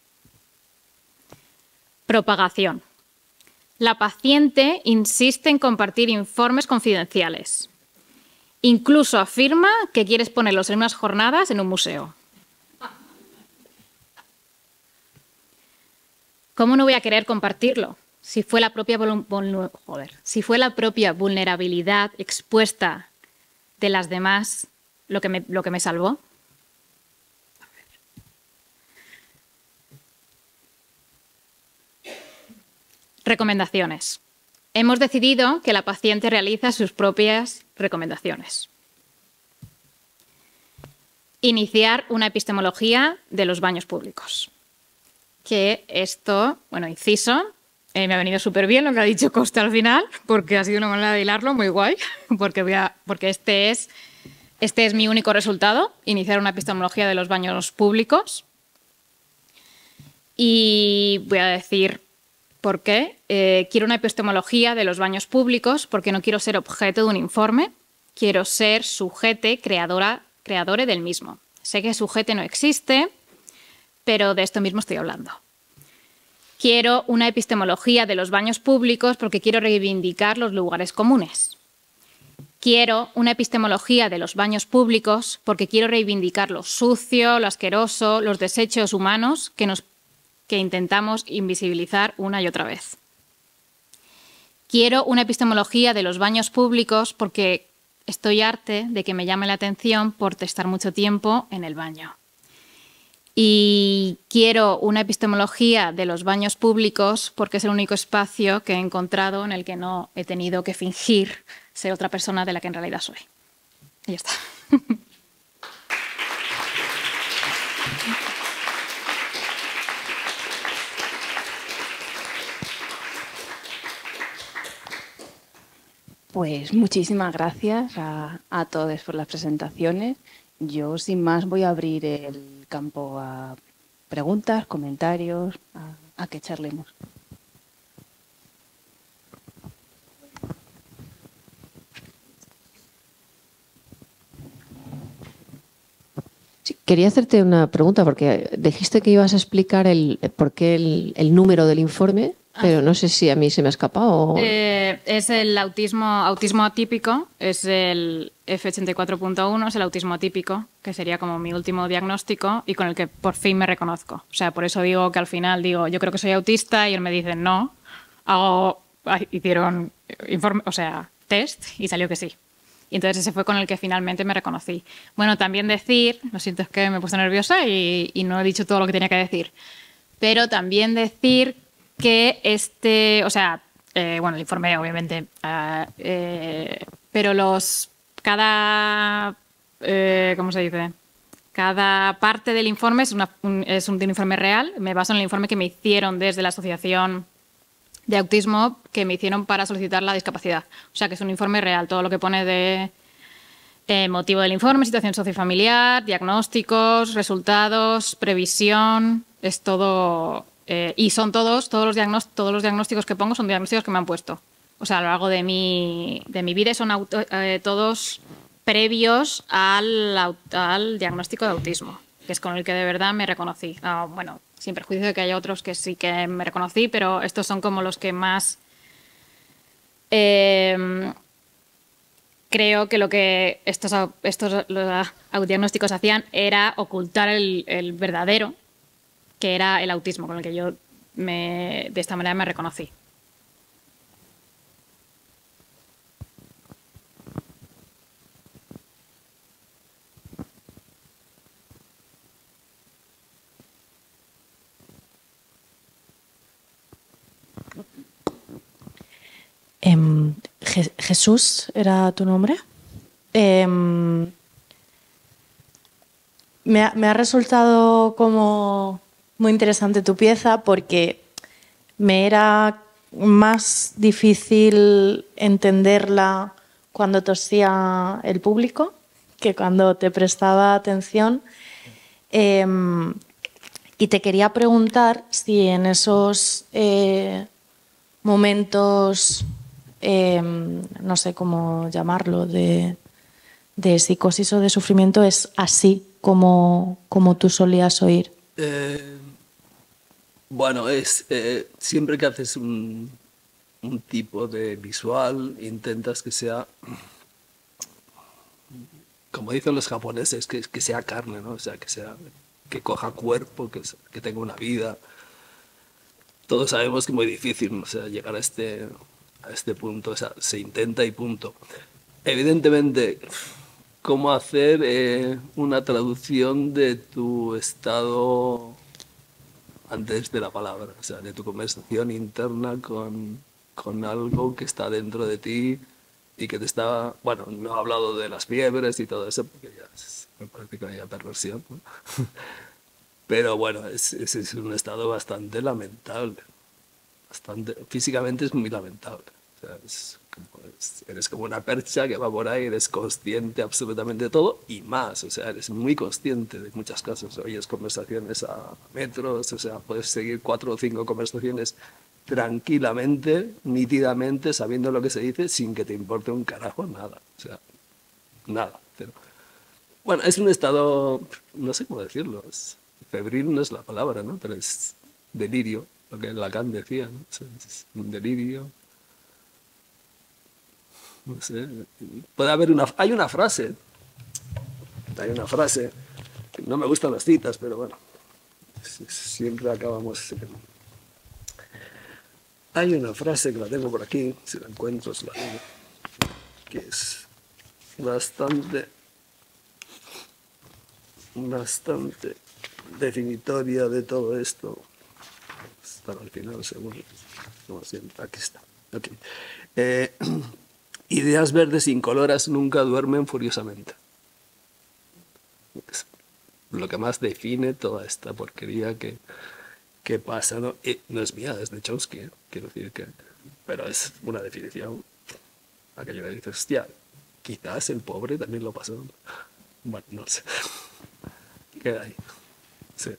Propagación. La paciente insiste en compartir informes confidenciales. Incluso afirma que quiere exponerlos en unas jornadas en un museo. ¿Cómo no voy a querer compartirlo? Si fue la propia, joder, si fue la propia vulnerabilidad expuesta de las demás lo que me, lo que me salvó. Recomendaciones. Hemos decidido que la paciente realiza sus propias recomendaciones. Iniciar una epistemología de los baños públicos. Que esto, bueno, inciso, eh, me ha venido súper bien lo que ha dicho Costa al final, porque ha sido una manera de hilarlo muy guay, porque, voy a, porque este, es, este es mi único resultado, iniciar una epistemología de los baños públicos. Y voy a decir por qué. Eh, quiero una epistemología de los baños públicos porque no quiero ser objeto de un informe, quiero ser sujete, creadora, creadore del mismo. Sé que sujete no existe, pero de esto mismo estoy hablando. Quiero una epistemología de los baños públicos porque quiero reivindicar los lugares comunes. Quiero una epistemología de los baños públicos porque quiero reivindicar lo sucio, lo asqueroso, los desechos humanos que, nos, que intentamos invisibilizar una y otra vez. Quiero una epistemología de los baños públicos porque estoy harta de que me llame la atención por estar mucho tiempo en el baño. Y quiero una epistemología de los baños públicos porque es el único espacio que he encontrado en el que no he tenido que fingir ser otra persona de la que en realidad soy. Y ya está. Pues muchísimas gracias a, a todos por las presentaciones. Yo, sin más, voy a abrir el campo a preguntas, comentarios, a, a que charlemos. Sí, quería hacerte una pregunta, porque dijiste que ibas a explicar el, por qué el, el número del informe, pero no sé si a mí se me ha escapado. O... Eh, es el autismo, autismo atípico, es el, F ochenta y cuatro punto uno es el autismo atípico, que sería como mi último diagnóstico y con el que por fin me reconozco. O sea, por eso digo que al final digo, yo creo que soy autista y él me dice no. Hago, hicieron informe, o sea, test y salió que sí. Y entonces ese fue con el que finalmente me reconocí. Bueno, también decir, lo siento, es que me he puesto nerviosa y, y no he dicho todo lo que tenía que decir, pero también decir que este, o sea, eh, bueno, el informe obviamente, uh, eh, pero los, cada, eh, ¿cómo se dice? Cada parte del informe es, una, un, es un, un informe real. Me baso en el informe que me hicieron desde la Asociación de Autismo, que me hicieron para solicitar la discapacidad. O sea, que es un informe real. Todo lo que pone de eh, motivo del informe, situación sociofamiliar, diagnósticos, resultados, previsión, es todo... Eh, y son todos, todos los, diagnósticos, todos los diagnósticos que pongo son diagnósticos que me han puesto. O sea, a lo largo de mi, de mi vida son auto, eh, todos previos al, al diagnóstico de autismo, que es con el que de verdad me reconocí. Ah, bueno, sin perjuicio de que haya otros que sí que me reconocí, pero estos son como los que más... Eh, creo que lo que estos, estos los diagnósticos hacían era ocultar el, el verdadero, que era el autismo, con el que yo me, de esta manera me reconocí. Eh, Je- Jesús, ¿era tu nombre? Eh, me, ha, me ha resultado como muy interesante tu pieza porque me era más difícil entenderla cuando tosía el público que cuando te prestaba atención. Eh, y te quería preguntar si en esos eh, momentos... Eh, no sé cómo llamarlo, de, de psicosis o de sufrimiento, es así como, como tú solías oír. Eh, bueno, es eh, siempre que haces un, un tipo de visual, intentas que sea, como dicen los japoneses, que, que sea carne, ¿no? O sea, que sea, que coja cuerpo, que, que tenga una vida. Todos sabemos que es muy difícil, ¿no? O sea, llegar a este... a este punto, o sea, se intenta y punto. Evidentemente, ¿cómo hacer eh, una traducción de tu estado antes de la palabra? O sea, de tu conversación interna con, con algo que está dentro de ti y que te está... Bueno, no he hablado de las fiebres y todo eso, porque ya es, me parece que hay perversión, ¿no? Pero bueno, es, es, es un estado bastante lamentable. Bastante, físicamente es muy lamentable. O sea, es como, es, eres como una percha que va por ahí, eres consciente absolutamente de todo y más. O sea, eres muy consciente de muchas cosas. Oyes conversaciones a metros, o sea, puedes seguir cuatro o cinco conversaciones tranquilamente, nítidamente, sabiendo lo que se dice, sin que te importe un carajo nada. O sea, nada. Pero, bueno, es un estado, no sé cómo decirlo, es, febril no es la palabra, ¿no? Pero es delirio. Lo que Lacan decía, ¿no? O sea, es un delirio. No sé. Puede haber una... Hay una frase. Hay una frase. No me gustan las citas, pero bueno. Siempre acabamos... Hay una frase que la tengo por aquí, si la encuentro, se la digo, que es bastante... bastante definitoria de todo esto. Para al final, seguro. No, siempre, aquí está. Okay. Eh, ideas verdes incoloras nunca duermen furiosamente. Es lo que más define toda esta porquería que, que pasa, ¿no? Y no es mía, es de Chomsky, ¿eh? Quiero decir que... Pero es una definición. Aquello que dices, hostia, quizás el pobre también lo pasó. Bueno, no sé. Queda ahí. Sí.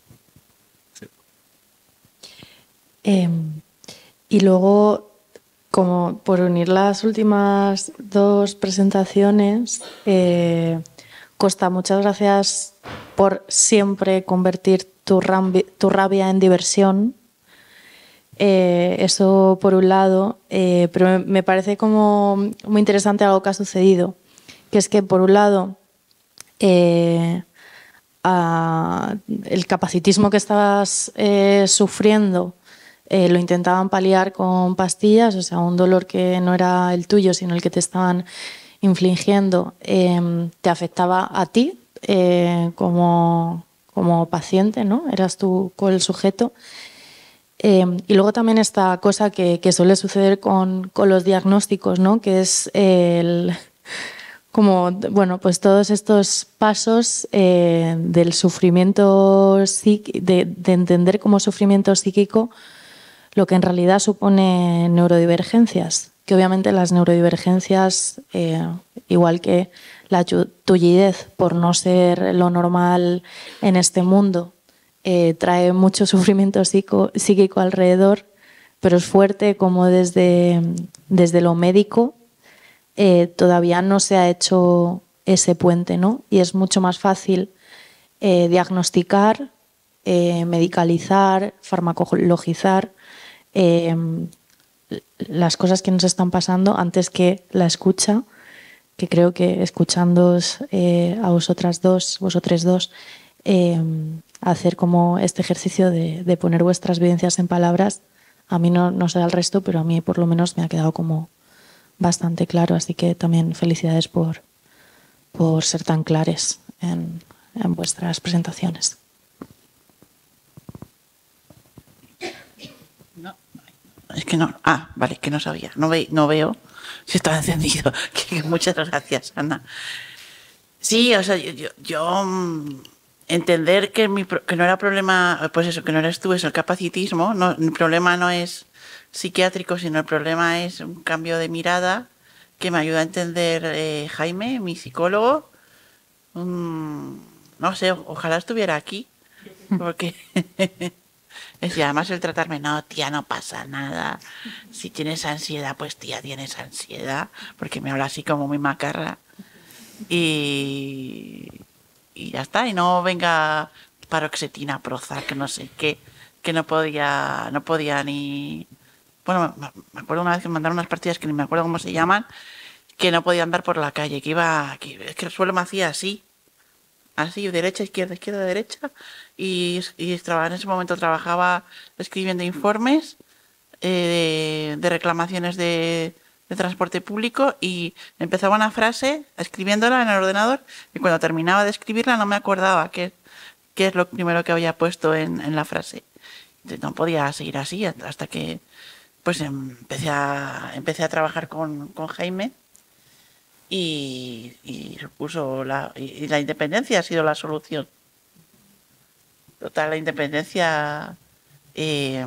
Eh, y luego, como por unir las últimas dos presentaciones, eh, Costa, muchas gracias por siempre convertir tu, rambi, tu rabia en diversión. Eh, eso por un lado, eh, pero me parece como muy interesante algo que ha sucedido, que es que, por un lado, eh, a, el capacitismo que estabas eh, sufriendo eh, lo intentaban paliar con pastillas, o sea, un dolor que no era el tuyo, sino el que te estaban infligiendo, eh, te afectaba a ti eh, como, como paciente, ¿no? Eras tú el sujeto. Eh, y luego también esta cosa que, que suele suceder con, con los diagnósticos, ¿no? Que es el, como, bueno, pues todos estos pasos eh, del sufrimiento, de, de entender como sufrimiento psíquico lo que en realidad supone neurodivergencias, que obviamente las neurodivergencias, eh, igual que la tullidez por no ser lo normal en este mundo, eh, trae mucho sufrimiento psico, psíquico alrededor, pero es fuerte como desde, desde lo médico eh, todavía no se ha hecho ese puente, ¿no? Y es mucho más fácil eh, diagnosticar, eh, medicalizar, farmacologizar eh, las cosas que nos están pasando antes que la escucha, que creo que escuchándoos eh, a vosotras dos, vosotros dos, eh, hacer como este ejercicio de, de poner vuestras vivencias en palabras, a mí no, no sé al resto, pero a mí por lo menos me ha quedado como bastante claro, así que también felicidades por, por ser tan clares en, en vuestras presentaciones. No, es que no. Ah, vale, que no sabía. No, ve, no veo si estaba encendido. Que, muchas gracias, Ana. Sí, o sea, yo, yo, yo entender que, mi, que no era problema, pues eso, que no eres tú, es el capacitismo. No, el problema no es psiquiátrico, sino el problema es un cambio de mirada que me ayuda a entender eh, Jaime, mi psicólogo. Um, no sé, ojalá estuviera aquí, porque es y además el tratarme, no, tía, no pasa nada. Si tienes ansiedad, pues tía, tienes ansiedad, porque me habla así como muy macarra. Y, y ya está, y no venga paroxetina, Prozac, no sé qué, que no podía, no podía ni... Bueno, me acuerdo una vez que me mandaron unas partidas que ni me acuerdo cómo se llaman, que no podía andar por la calle, que iba, que, es que el suelo me hacía así, así, derecha, izquierda, izquierda, derecha, y, y en ese momento trabajaba escribiendo informes eh, de, de reclamaciones de, de transporte público, y empezaba una frase escribiéndola en el ordenador, y cuando terminaba de escribirla no me acordaba qué, qué es lo primero que había puesto en, en la frase. Entonces, no podía seguir así hasta que pues empecé a, empecé a trabajar con, con Jaime y, y, puso la, y la independencia ha sido la solución. Total, la independencia eh,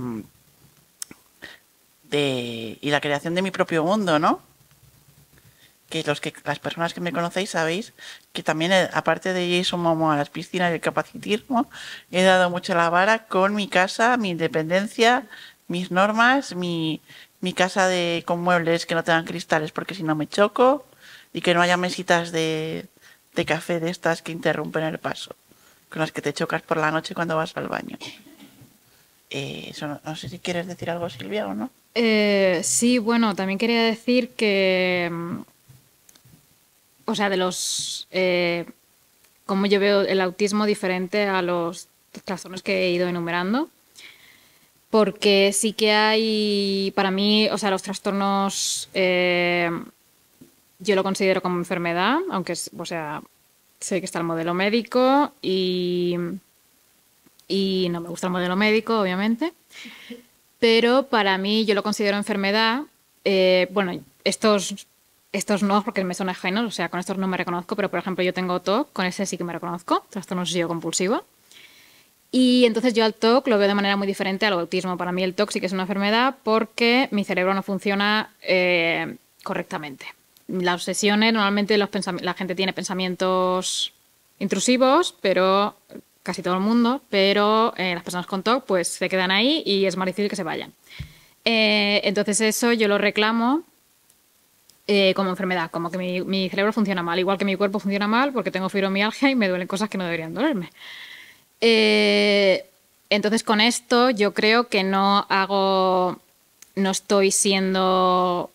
de, y la creación de mi propio mundo, ¿no? Que los que las personas que me conocéis sabéis que también, aparte de Jason Momoa, las piscinas y el capacitismo, he dado mucho la vara con mi casa, mi independencia, mis normas, mi, mi casa de con muebles que no tengan cristales porque si no me choco, y que no haya mesitas de, de café de estas que interrumpen el paso, con las que te chocas por la noche cuando vas al baño. Eh, eso no, no sé si quieres decir algo, Silvia, o no. Eh, sí, bueno, también quería decir que, o sea, de los, eh, cómo yo veo el autismo diferente a los trastornos que he ido enumerando. Porque sí que hay, para mí, o sea, los trastornos, eh, yo lo considero como enfermedad, aunque, o sea, sé que está el modelo médico y, y no me gusta el modelo médico, obviamente, pero para mí yo lo considero enfermedad. Eh, bueno, estos, estos no, porque me son ajenos, o sea, con estos no me reconozco, pero por ejemplo yo tengo T O C, con ese sí que me reconozco, trastorno obsesivo compulsivo. Y entonces yo al T O C lo veo de manera muy diferente al autismo. Para mí el T O C sí que es una enfermedad porque mi cerebro no funciona eh, correctamente. Las obsesiones, normalmente los la gente tiene pensamientos intrusivos, pero casi todo el mundo, pero eh, las personas con T O C pues se quedan ahí y es más difícil que se vayan. Eh, entonces eso yo lo reclamo eh, como enfermedad, como que mi, mi cerebro funciona mal, igual que mi cuerpo funciona mal porque tengo fibromialgia y me duelen cosas que no deberían dolerme. Eh, entonces con esto yo creo que no hago, no estoy siendo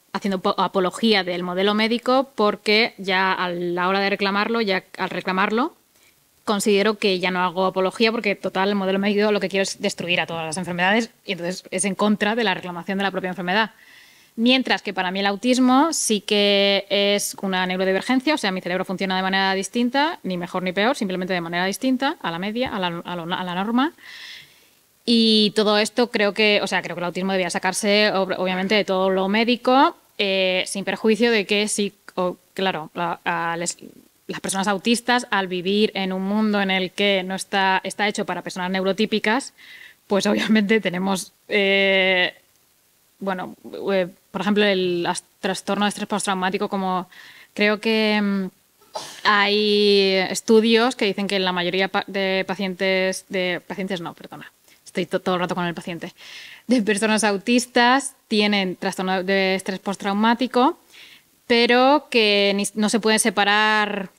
haciendo apología del modelo médico porque ya a la hora de reclamarlo, ya al reclamarlo, considero que ya no hago apología porque, total, el modelo médico lo que quiero es destruir a todas las enfermedades y entonces es en contra de la reclamación de la propia enfermedad. Mientras que para mí el autismo sí que es una neurodivergencia, o sea, mi cerebro funciona de manera distinta, ni mejor ni peor, simplemente de manera distinta, a la media, a la, a lo, a la norma. Y todo esto creo que, o sea, creo que el autismo debía sacarse, obviamente, de todo lo médico, eh, sin perjuicio de que sí, o, claro, a, a les, las personas autistas, al vivir en un mundo en el que no está, está hecho para personas neurotípicas, pues obviamente tenemos, eh, bueno, eh, por ejemplo, el trastorno de estrés postraumático, como creo que mmm, hay estudios que dicen que en la mayoría de pacientes, de pacientes no, perdona, estoy todo el rato con el paciente, de personas autistas tienen trastorno de estrés postraumático, pero que ni, no se pueden separar.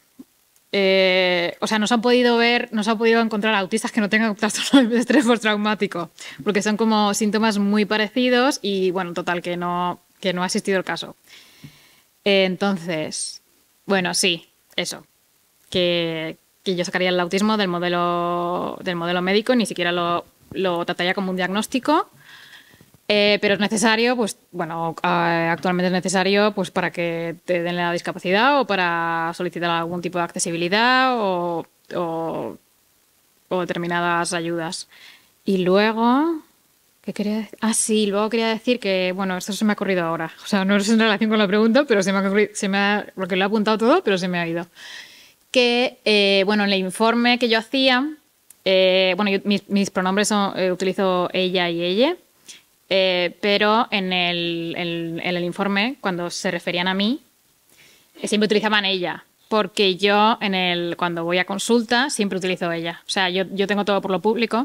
Eh, o sea, no se han podido ver, no se ha podido encontrar autistas que no tengan trastorno de estrés postraumático, porque son como síntomas muy parecidos y, bueno, total, que no, que no ha existido el caso. Eh, entonces, bueno, sí, eso, que, que yo sacaría el autismo del modelo, del modelo médico, ni siquiera lo, lo trataría como un diagnóstico. Eh, pero es necesario, pues bueno, actualmente es necesario pues para que te den la discapacidad o para solicitar algún tipo de accesibilidad o, o, o determinadas ayudas. Y luego, ¿qué quería decir? Ah, sí, luego quería decir que, bueno, esto se me ha ocurrido ahora. O sea, no es en relación con la pregunta, pero se me ha ocurrido, se me ha, porque lo he apuntado todo, pero se me ha ido. Que, eh, bueno, en el informe que yo hacía, eh, bueno, yo, mis, mis pronombres son, eh, utilizo ella y ella. Eh, pero en el, en, en el informe, cuando se referían a mí, eh, siempre utilizaban ella, porque yo en el, cuando voy a consulta siempre utilizo ella. O sea, yo, yo tengo todo por lo público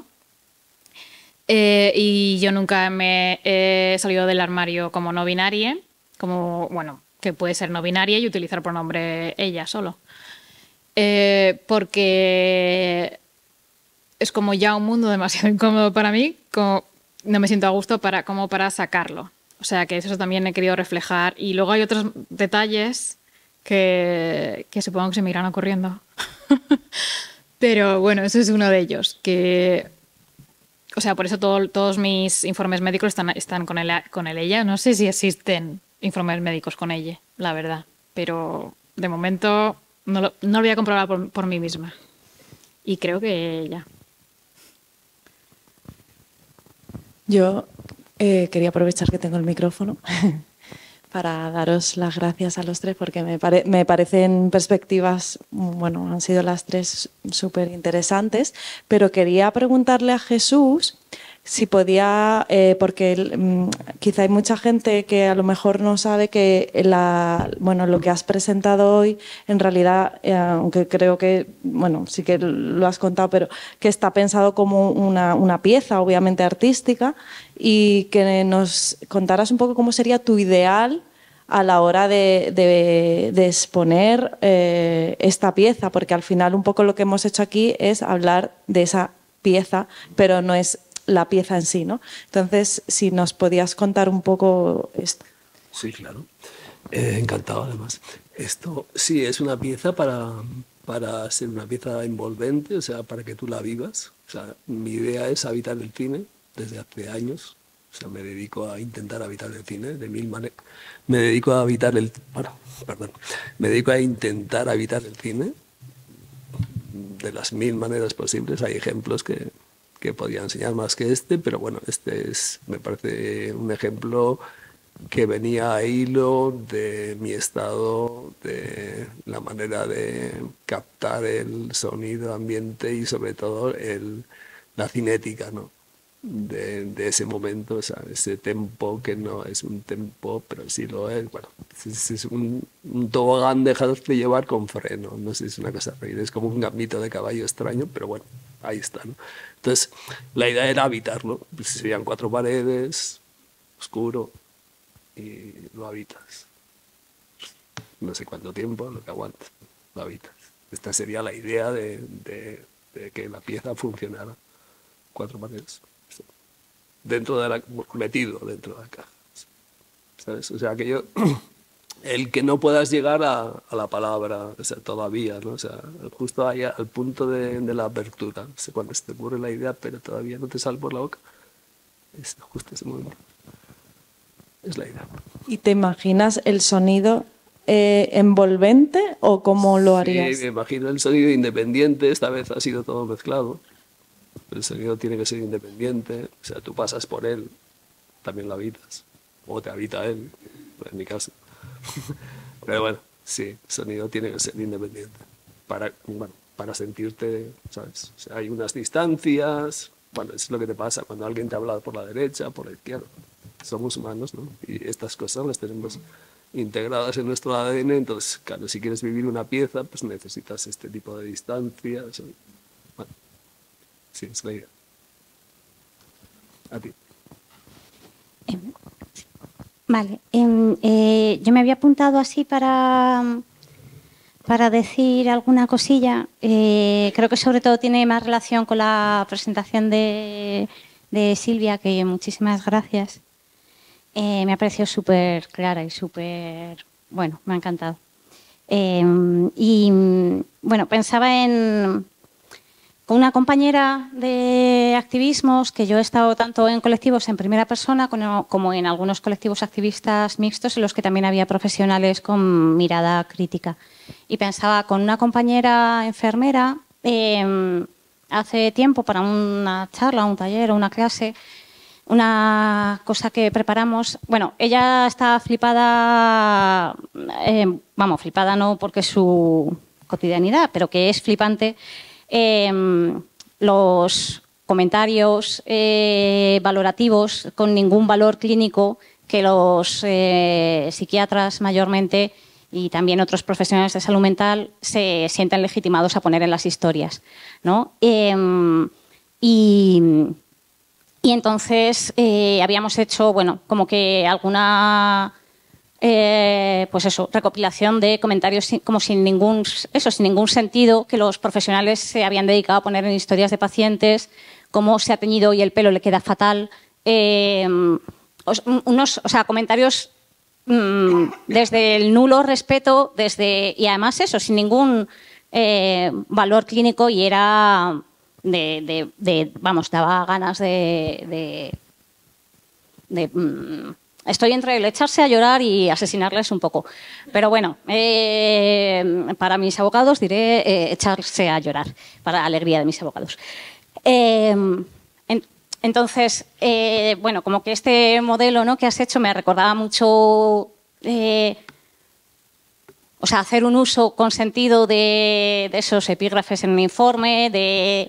eh, y yo nunca me he salido del armario como no binaria, como, bueno, que puede ser no binaria y utilizar pronombre ella solo. Eh, porque es como ya un mundo demasiado incómodo para mí, como no me siento a gusto para, como para sacarlo. O sea, que eso también he querido reflejar. Y luego hay otros detalles que, que supongo que se me irán ocurriendo. Pero bueno, eso es uno de ellos. Que, o sea, por eso todo, todos mis informes médicos están, están con, el, con el ella. No sé si existen informes médicos con ella, la verdad. Pero de momento no lo, no lo voy a comprobar por, por mí misma. Y creo que ella. Yo eh, quería aprovechar que tengo el micrófono para daros las gracias a los tres porque me, pare me parecen perspectivas, bueno, han sido las tres súper interesantes, pero quería preguntarle a Jesús si podía, eh, porque mmm, quizá hay mucha gente que a lo mejor no sabe que la, bueno, lo que has presentado hoy, en realidad, eh, aunque creo que, bueno, sí que lo has contado, pero que está pensado como una, una pieza, obviamente artística, y que nos contaras un poco cómo sería tu ideal a la hora de, de, de exponer eh, esta pieza, porque al final un poco lo que hemos hecho aquí es hablar de esa pieza, pero no es la pieza en sí, ¿no? Entonces, si nos podías contar un poco esto. Sí, claro. Eh, encantado, además. Esto sí es una pieza para, para ser una pieza envolvente, o sea, para que tú la vivas. O sea, mi idea es habitar el cine desde hace años. O sea, me dedico a intentar habitar el cine de mil maneras. Me dedico a habitar el... Bueno, perdón. Me dedico a intentar habitar el cine de las mil maneras posibles. Hay ejemplos que... que podía enseñar más que este, pero bueno, este es, me parece un ejemplo que venía a hilo de mi estado, de la manera de captar el sonido ambiente y sobre todo el, la cinética, ¿no? de, de ese momento, o sea, ese tempo que no es un tempo, pero sí lo es. Bueno, es, es un, un tobogán dejarse llevar con freno, no sé, es una cosa reír, es como un gambito de caballo extraño, pero bueno, ahí está, ¿no? Entonces, la idea era habitarlo, pues serían cuatro paredes, oscuro, y lo habitas. No sé cuánto tiempo, lo que aguantes, lo habitas. Esta sería la idea de, de, de que la pieza funcionara. Cuatro paredes. Dentro de la, metido dentro de la caja. ¿sabes? O sea, que yo... El que no puedas llegar a, a la palabra, o sea, todavía, ¿no? O sea, justo ahí al punto de, de la apertura, o sea, cuando se te ocurre la idea, pero todavía no te sale por la boca, es justo ese momento. Es la idea. ¿Y te imaginas el sonido eh, envolvente o cómo lo harías? Sí, me imagino el sonido independiente, esta vez ha sido todo mezclado. El sonido tiene que ser independiente, o sea, tú pasas por él, también lo habitas, o te habita él, en mi caso. Pero bueno, sí, el sonido tiene que ser independiente para, bueno, para sentirte, ¿sabes? O sea, hay unas distancias, bueno, es lo que te pasa cuando alguien te habla por la derecha, por la izquierda. Somos humanos, ¿no? Y estas cosas las tenemos integradas en nuestro A D N, entonces, claro, si quieres vivir una pieza, pues necesitas este tipo de distancias. Bueno, sí, es la idea. A ti. Vale, eh, eh, yo me había apuntado así para, para decir alguna cosilla. Eh, creo que sobre todo tiene más relación con la presentación de, de Silvia, que muchísimas gracias. Eh, me ha parecido súper clara y súper... Bueno, me ha encantado. Eh, y bueno, pensaba en... Con una compañera de activismos, que yo he estado tanto en colectivos en primera persona como en algunos colectivos activistas mixtos en los que también había profesionales con mirada crítica. Y pensaba con una compañera enfermera, eh, hace tiempo para una charla, un taller o una clase, una cosa que preparamos. Bueno, ella está flipada, eh, vamos, flipada no porque es su cotidianidad, pero que es flipante. Eh, los comentarios eh, valorativos con ningún valor clínico que los eh, psiquiatras mayormente y también otros profesionales de salud mental se sienten legitimados a poner en las historias, ¿no? Eh, y, y entonces eh, habíamos hecho, bueno, como que alguna... Eh, pues eso, recopilación de comentarios sin, como sin ningún, eso, sin ningún sentido que los profesionales se habían dedicado a poner en historias de pacientes, cómo se ha teñido y el pelo le queda fatal, eh, unos, o sea, comentarios mmm, desde el nulo respeto, desde y además eso, sin ningún eh, valor clínico y era de, de, de, vamos, daba ganas de, de, de mmm, estoy entre el echarse a llorar y asesinarles un poco. Pero bueno, eh, para mis abogados diré eh, echarse a llorar, para alegría de mis abogados. Eh, en, entonces, eh, bueno, como que este modelo, ¿no?, que has hecho me recordaba mucho, eh, o sea, hacer un uso con sentido de, de esos epígrafes en un informe, de...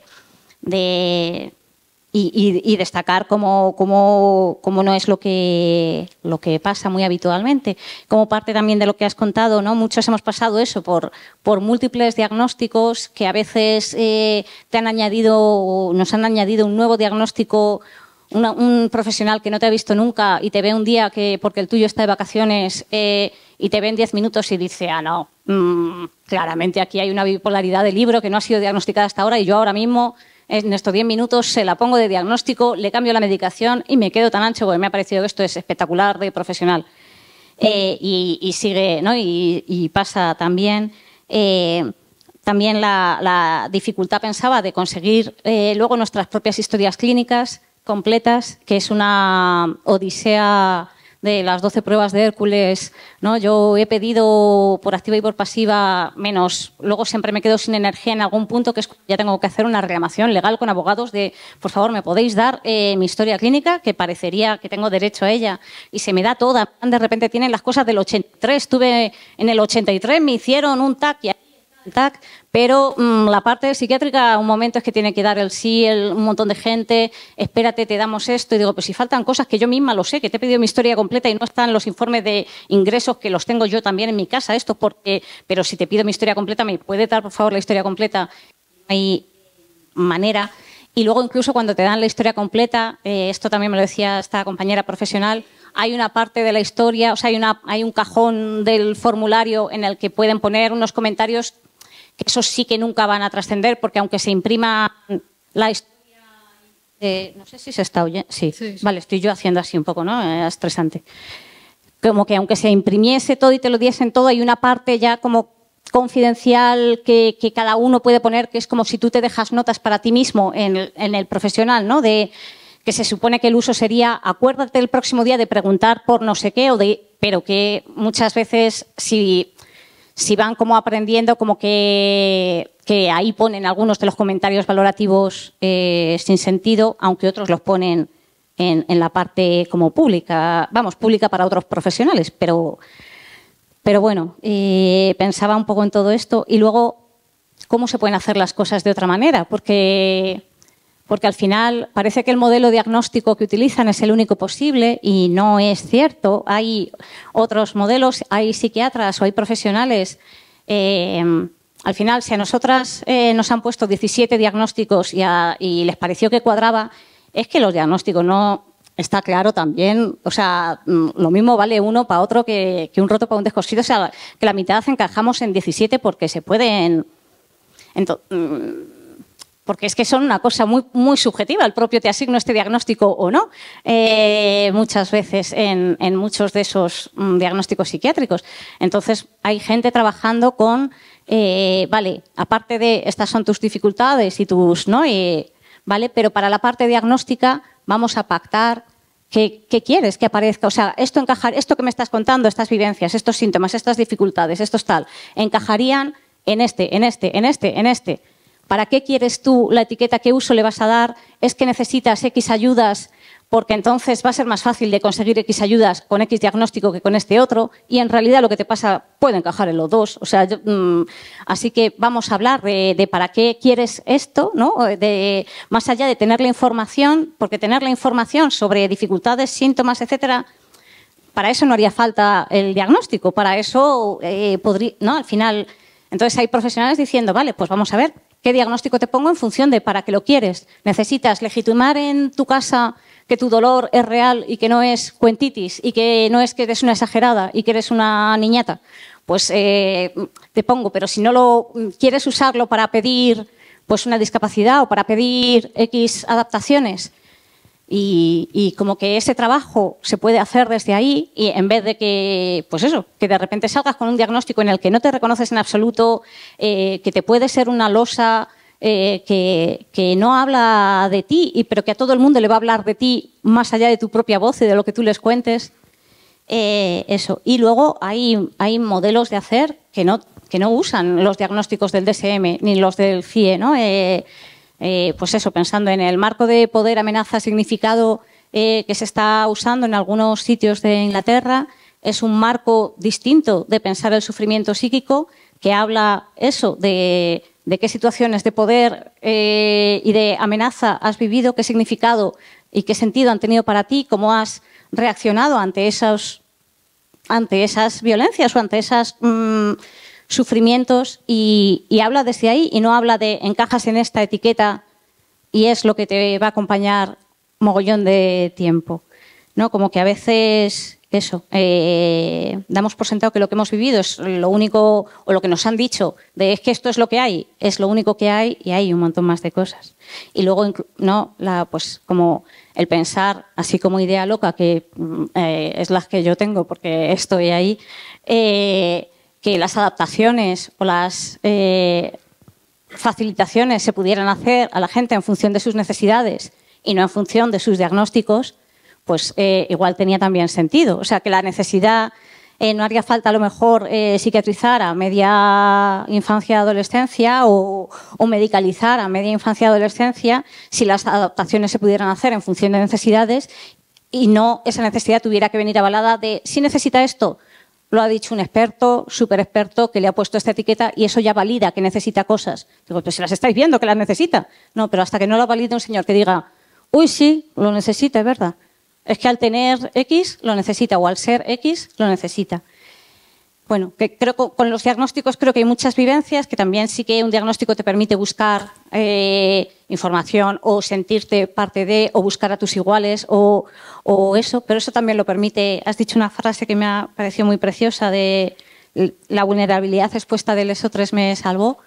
de Y, y, y destacar cómo, cómo, cómo no es lo que, lo que pasa muy habitualmente. Como parte también de lo que has contado, ¿no? Muchos hemos pasado eso por, por múltiples diagnósticos que a veces eh, te han añadido, nos han añadido un nuevo diagnóstico, una, un profesional que no te ha visto nunca y te ve un día que porque el tuyo está de vacaciones eh, y te ve en diez minutos y dice, ah, no, mmm, claramente aquí hay una bipolaridad del libro que no ha sido diagnosticada hasta ahora y yo ahora mismo... En estos diez minutos se la pongo de diagnóstico, le cambio la medicación y me quedo tan ancho porque me ha parecido que esto es espectacular de profesional. Eh, y, y sigue, ¿no? Y, y pasa también, eh, también la, la dificultad, pensaba, de conseguir eh, luego nuestras propias historias clínicas completas, que es una odisea de las doce pruebas de Hércules, ¿no? Yo he pedido por activa y por pasiva menos, luego siempre me quedo sin energía en algún punto, que es ya tengo que hacer una reclamación legal con abogados de, por favor, ¿me podéis dar eh, mi historia clínica? Que parecería que tengo derecho a ella y se me da toda. De repente tienen las cosas del ochenta y tres, estuve en el ochenta y tres, me hicieron un T A C y T A C, pero mmm, la parte psiquiátrica, un momento es que tiene que dar el sí, el, un montón de gente, espérate, te damos esto, y digo, pues si faltan cosas que yo misma lo sé, que te he pedido mi historia completa y no están los informes de ingresos que los tengo yo también en mi casa, esto porque, pero si te pido mi historia completa, ¿me puede dar por favor la historia completa? No hay manera. Y luego incluso cuando te dan la historia completa, eh, esto también me lo decía esta compañera profesional, hay una parte de la historia, o sea, hay, una, hay un cajón del formulario en el que pueden poner unos comentarios que esos sí que nunca van a trascender, porque aunque se imprima la historia... Eh, no sé si se está oyendo. Sí. Sí, sí, vale, estoy yo haciendo así un poco, ¿no? Eh, estresante. como que aunque se imprimiese todo y te lo diesen todo, hay una parte ya como confidencial que, que cada uno puede poner, que es como si tú te dejas notas para ti mismo en el, en el profesional, ¿no? De que se supone que el uso sería acuérdate el próximo día de preguntar por no sé qué, o de, pero que muchas veces si, si van como aprendiendo, como que, que ahí ponen algunos de los comentarios valorativos eh, sin sentido, aunque otros los ponen en, en la parte como pública, vamos, pública para otros profesionales, pero, pero bueno, eh, pensaba un poco en todo esto y luego cómo se pueden hacer las cosas de otra manera, porque... Porque al final parece que el modelo diagnóstico que utilizan es el único posible y no es cierto. Hay otros modelos, hay psiquiatras o hay profesionales. Eh, al final, si a nosotras eh, nos han puesto diecisiete diagnósticos y, a, y les pareció que cuadraba, es que los diagnósticos no... Está claro también, o sea, lo mismo vale uno para otro que, que un roto para un descosido. O sea, que la mitad encajamos en diecisiete porque se pueden... Entonces, porque es que son una cosa muy, muy subjetiva. El propio te asigno este diagnóstico o no, eh, muchas veces en, en muchos de esos mm, diagnósticos psiquiátricos. Entonces, hay gente trabajando con, eh, vale, aparte de estas son tus dificultades y tus, ¿no? Eh, vale, pero para la parte diagnóstica vamos a pactar qué, qué quieres que aparezca. O sea, esto encajar, esto que me estás contando, estas vivencias, estos síntomas, estas dificultades, estos tal, encajarían en este, en este, en este, en este. ¿Para qué quieres tú la etiqueta? ¿Qué uso le vas a dar? ¿Es que necesitas X ayudas? Porque entonces va a ser más fácil de conseguir X ayudas con X diagnóstico que con este otro. Y en realidad lo que te pasa puede encajar en los dos. O sea, yo, mmm, así que vamos a hablar de, de para qué quieres esto, ¿no? De, más allá de tener la información, porque tener la información sobre dificultades, síntomas, etcétera, para eso no haría falta el diagnóstico. Para eso eh, podría, ¿no? Al final, entonces hay profesionales diciendo, vale, pues vamos a ver. ¿Qué diagnóstico te pongo en función de para qué lo quieres? ¿Necesitas legitimar en tu casa que tu dolor es real y que no es cuentitis y que no es que eres una exagerada y que eres una niñata? Pues eh, te pongo, pero si no lo quieres usarlo para pedir pues una discapacidad o para pedir X adaptaciones y, y como que ese trabajo se puede hacer desde ahí y en vez de que, pues eso, que de repente salgas con un diagnóstico en el que no te reconoces en absoluto, eh, que te puede ser una losa eh, que, que no habla de ti, y, pero que a todo el mundo le va a hablar de ti más allá de tu propia voz y de lo que tú les cuentes. Eh, eso. Y luego hay, hay modelos de hacer que no, que no usan los diagnósticos del D S M ni los del C I E, ¿no? Eh, Eh, pues eso, pensando en el marco de poder, amenaza, significado eh, que se está usando en algunos sitios de Inglaterra, es un marco distinto de pensar el sufrimiento psíquico que habla eso de, de qué situaciones de poder eh, y de amenaza has vivido, qué significado y qué sentido han tenido para ti, cómo has reaccionado ante esos, ante esas violencias o ante esas mmm, sufrimientos y, y habla desde ahí y no habla de encajas en esta etiqueta y es lo que te va a acompañar mogollón de tiempo, ¿no? Como que a veces eso, eh, damos por sentado que lo que hemos vivido es lo único, o lo que nos han dicho de es que esto es lo que hay, es lo único que hay y hay un montón más de cosas. Y luego, no, la, pues como el pensar así como idea loca, que eh, es la que yo tengo porque estoy ahí, eh, que las adaptaciones o las eh, facilitaciones se pudieran hacer a la gente en función de sus necesidades y no en función de sus diagnósticos, pues eh, igual tenía también sentido. O sea, que la necesidad, eh, no haría falta a lo mejor eh, psiquiatrizar a media infancia adolescencia o, o medicalizar a media infancia adolescencia si las adaptaciones se pudieran hacer en función de necesidades y no esa necesidad tuviera que venir avalada de si necesita esto. Lo ha dicho un experto, súper experto, que le ha puesto esta etiqueta y eso ya valida que necesita cosas. Digo, pues si las estáis viendo que las necesita. No, pero hasta que no lo valide un señor que diga, uy, sí, lo necesita, es verdad. Es que al tener X lo necesita o al ser X lo necesita. Bueno, que creo que con los diagnósticos creo que hay muchas vivencias, que también sí que un diagnóstico te permite buscar eh, información o sentirte parte de, o buscar a tus iguales o, o eso, pero eso también lo permite. Has dicho una frase que me ha parecido muy preciosa de la vulnerabilidad expuesta del eso tres me salvó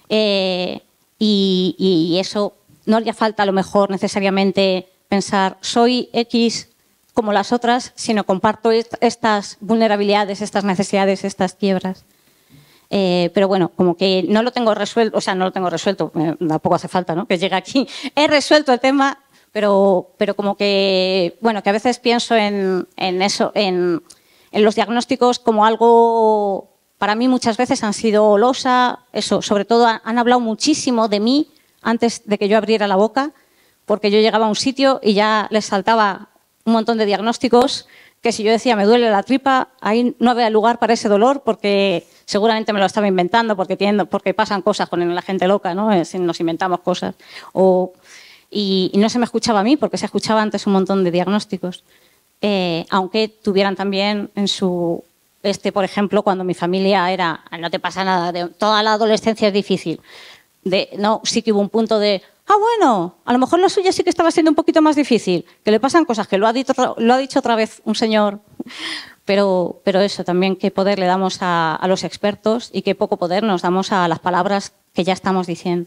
eh, y, y eso no haría falta a lo mejor necesariamente pensar soy X como las otras, sino comparto est estas vulnerabilidades, estas necesidades, estas quiebras. Eh, pero bueno, como que no lo tengo resuelto, o sea, no lo tengo resuelto, eh, tampoco hace falta, ¿no?, que llegue aquí. He resuelto el tema, pero, pero como que, bueno, que a veces pienso en, en eso, en, en los diagnósticos como algo, para mí muchas veces han sido losa, eso, sobre todo han hablado muchísimo de mí antes de que yo abriera la boca, porque yo llegaba a un sitio y ya les saltaba un montón de diagnósticos que si yo decía me duele la tripa, ahí no había lugar para ese dolor porque seguramente me lo estaba inventando, porque, tiendo, porque pasan cosas con la gente loca, ¿no? Nos inventamos cosas. O, y, y no se me escuchaba a mí porque se escuchaba antes un montón de diagnósticos. Eh, aunque tuvieran también en su... Este, por ejemplo, cuando mi familia era no te pasa nada, de, toda la adolescencia es difícil. De, no, sí que hubo un punto de... Ah, bueno, a lo mejor la suya sí que estaba siendo un poquito más difícil, que le pasan cosas, que lo ha dicho, lo ha dicho otra vez un señor, pero, pero eso también, qué poder le damos a, a los expertos y qué poco poder nos damos a las palabras que ya estamos diciendo.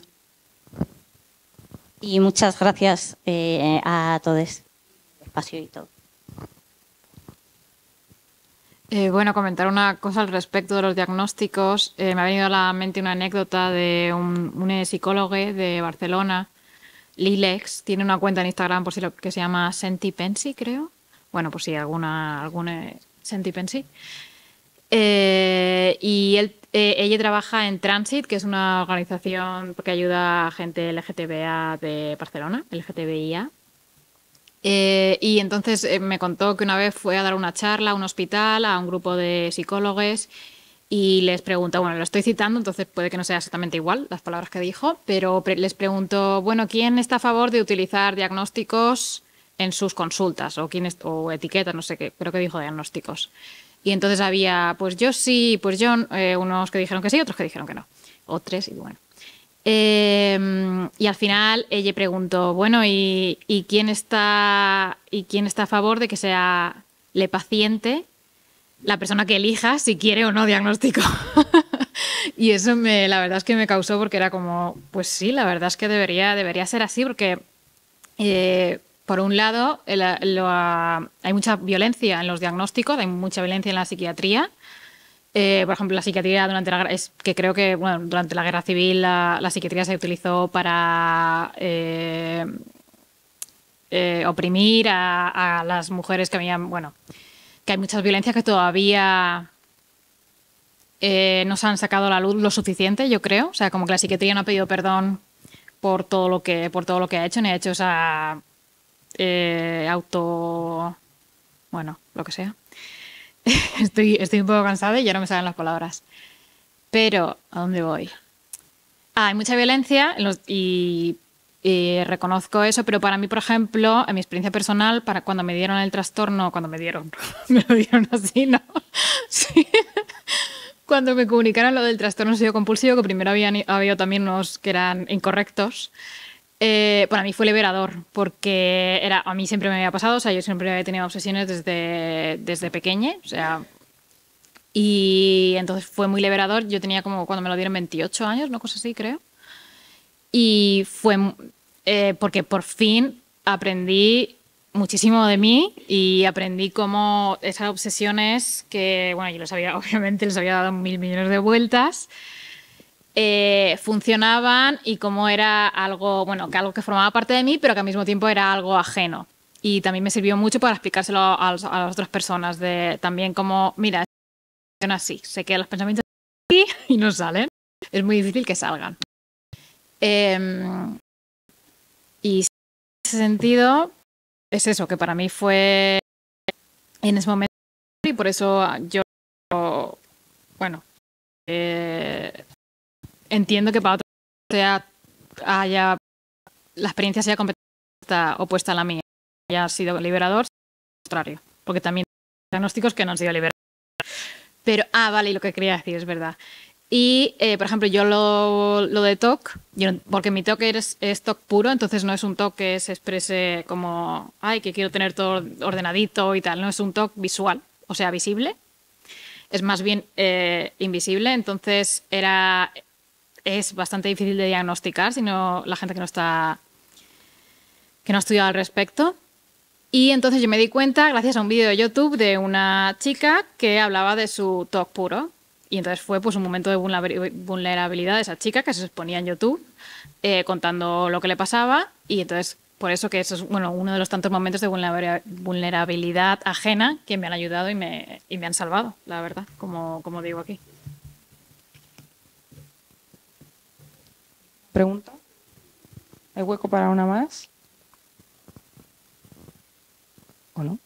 Y muchas gracias eh, a todos, espacio y todo. Eh, bueno, comentar una cosa al respecto de los diagnósticos. Eh, me ha venido a la mente una anécdota de un, un psicólogo de Barcelona, Lilex. Tiene una cuenta en Instagram por si lo que se llama Sentipensi, creo. Bueno, pues sí, alguna, alguna Sentipensi. Eh, y él, eh, ella trabaja en Transit, que es una organización que ayuda a gente L G T B A de Barcelona, L G T B I A. Eh, y entonces eh, me contó que una vez fue a dar una charla a un hospital, a un grupo de psicólogos, y les preguntó, bueno, lo estoy citando, entonces puede que no sea exactamente igual las palabras que dijo, pero pre les preguntó, bueno, ¿quién está a favor de utilizar diagnósticos en sus consultas? O, quién es, o etiquetas, no sé qué, creo que dijo diagnósticos. Y entonces había, pues yo sí, pues yo, eh, unos que dijeron que sí, otros que dijeron que no. O tres, y bueno. Eh, y al final ella preguntó, bueno, ¿y, y, quién está, ¿y quién está a favor de que sea el paciente la persona que elija si quiere o no diagnóstico? Y eso me, la verdad es que me causó, porque era como, pues sí, la verdad es que debería, debería ser así, porque eh, por un lado el, lo, hay mucha violencia en los diagnósticos, hay mucha violencia en la psiquiatría. Eh, por ejemplo, la psiquiatría durante la es que creo que bueno, durante la guerra civil la, la psiquiatría se utilizó para eh, eh, oprimir a, a las mujeres que habían, bueno, que hay muchas violencias que todavía eh, no se han sacado a la luz lo suficiente, yo creo. O sea, como que la psiquiatría no ha pedido perdón por todo lo que por todo lo que ha hecho, ni ha hecho esa eh, auto, bueno, lo que sea. Estoy, estoy un poco cansada y ya no me salen las palabras. Pero, ¿a dónde voy? Ah, hay mucha violencia en los, y, y reconozco eso, pero para mí, por ejemplo, en mi experiencia personal, para cuando me dieron el trastorno, cuando me dieron, me lo dieron así, ¿no? Sí. Cuando me comunicaron lo del trastorno obsesivo compulsivo, que primero habían habido también unos que eran incorrectos, Eh, para mí fue liberador, porque era, a mí siempre me había pasado, o sea, yo siempre había tenido obsesiones desde, desde pequeña, o sea, y entonces fue muy liberador. Yo tenía como, cuando me lo dieron, veintiocho años, una cosa así, creo, y fue eh, porque por fin aprendí muchísimo de mí y aprendí cómo esas obsesiones que, bueno, yo les había, obviamente les había dado mil millones de vueltas, Eh, funcionaban y cómo era algo, bueno, que algo que formaba parte de mí, pero que al mismo tiempo era algo ajeno. Y también me sirvió mucho para explicárselo a, a, a las otras personas, de también como, mira, funciona así, sé que los pensamientos están aquí y no salen, es muy difícil que salgan. Eh, y en ese sentido, es eso, que para mí fue en ese momento, y por eso yo, bueno, eh, entiendo que para otros sea, haya, la experiencia sea completamente opuesta a la mía, haya sido liberador, contrario, porque también hay diagnósticos que no han sido liberadores. Pero, ah, vale, y lo que quería decir es verdad. Y, eh, por ejemplo, yo lo, lo de T O C, yo, porque mi T O C es, es T O C puro, entonces no es un T O C que se exprese como, ay, que quiero tener todo ordenadito y tal, no es un T O C visual, o sea, visible, es más bien eh, invisible, entonces era... es bastante difícil de diagnosticar, sino la gente que no está que no ha estudiado al respecto. Y entonces yo me di cuenta, gracias a un vídeo de YouTube, de una chica que hablaba de su T O C puro. Y entonces fue pues un momento de vulnerabilidad de esa chica que se exponía en YouTube eh, contando lo que le pasaba. Y entonces, por eso que eso es bueno, uno de los tantos momentos de vulnerabilidad ajena que me han ayudado y me, y me han salvado, la verdad, como, como digo aquí. ¿Pregunta? ¿Hay hueco para una más? ¿O no?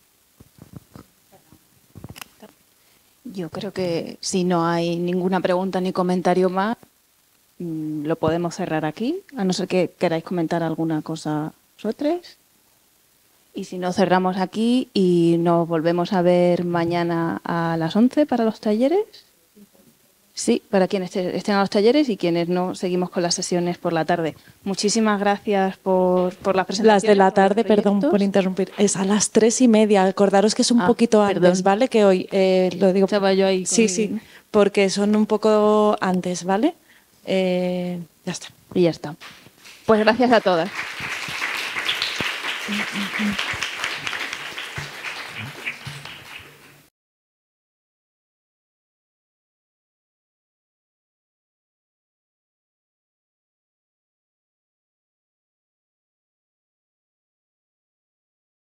Yo creo que si no hay ninguna pregunta ni comentario más, lo podemos cerrar aquí, a no ser que queráis comentar alguna cosa vosotros. Y si no, cerramos aquí y nos volvemos a ver mañana a las once para los talleres. Sí, para quienes estén a los talleres y quienes no, seguimos con las sesiones por la tarde. Muchísimas gracias por, por las presentaciones. Las de la tarde, perdón por interrumpir, es a las tres y media. Acordaros que es un ah, poquito antes, perdón. ¿Vale? Que hoy eh, lo digo. Estaba yo ahí. Con... Sí, sí, porque son un poco antes, ¿vale? Eh, ya está. Y ya está. Pues gracias a todas.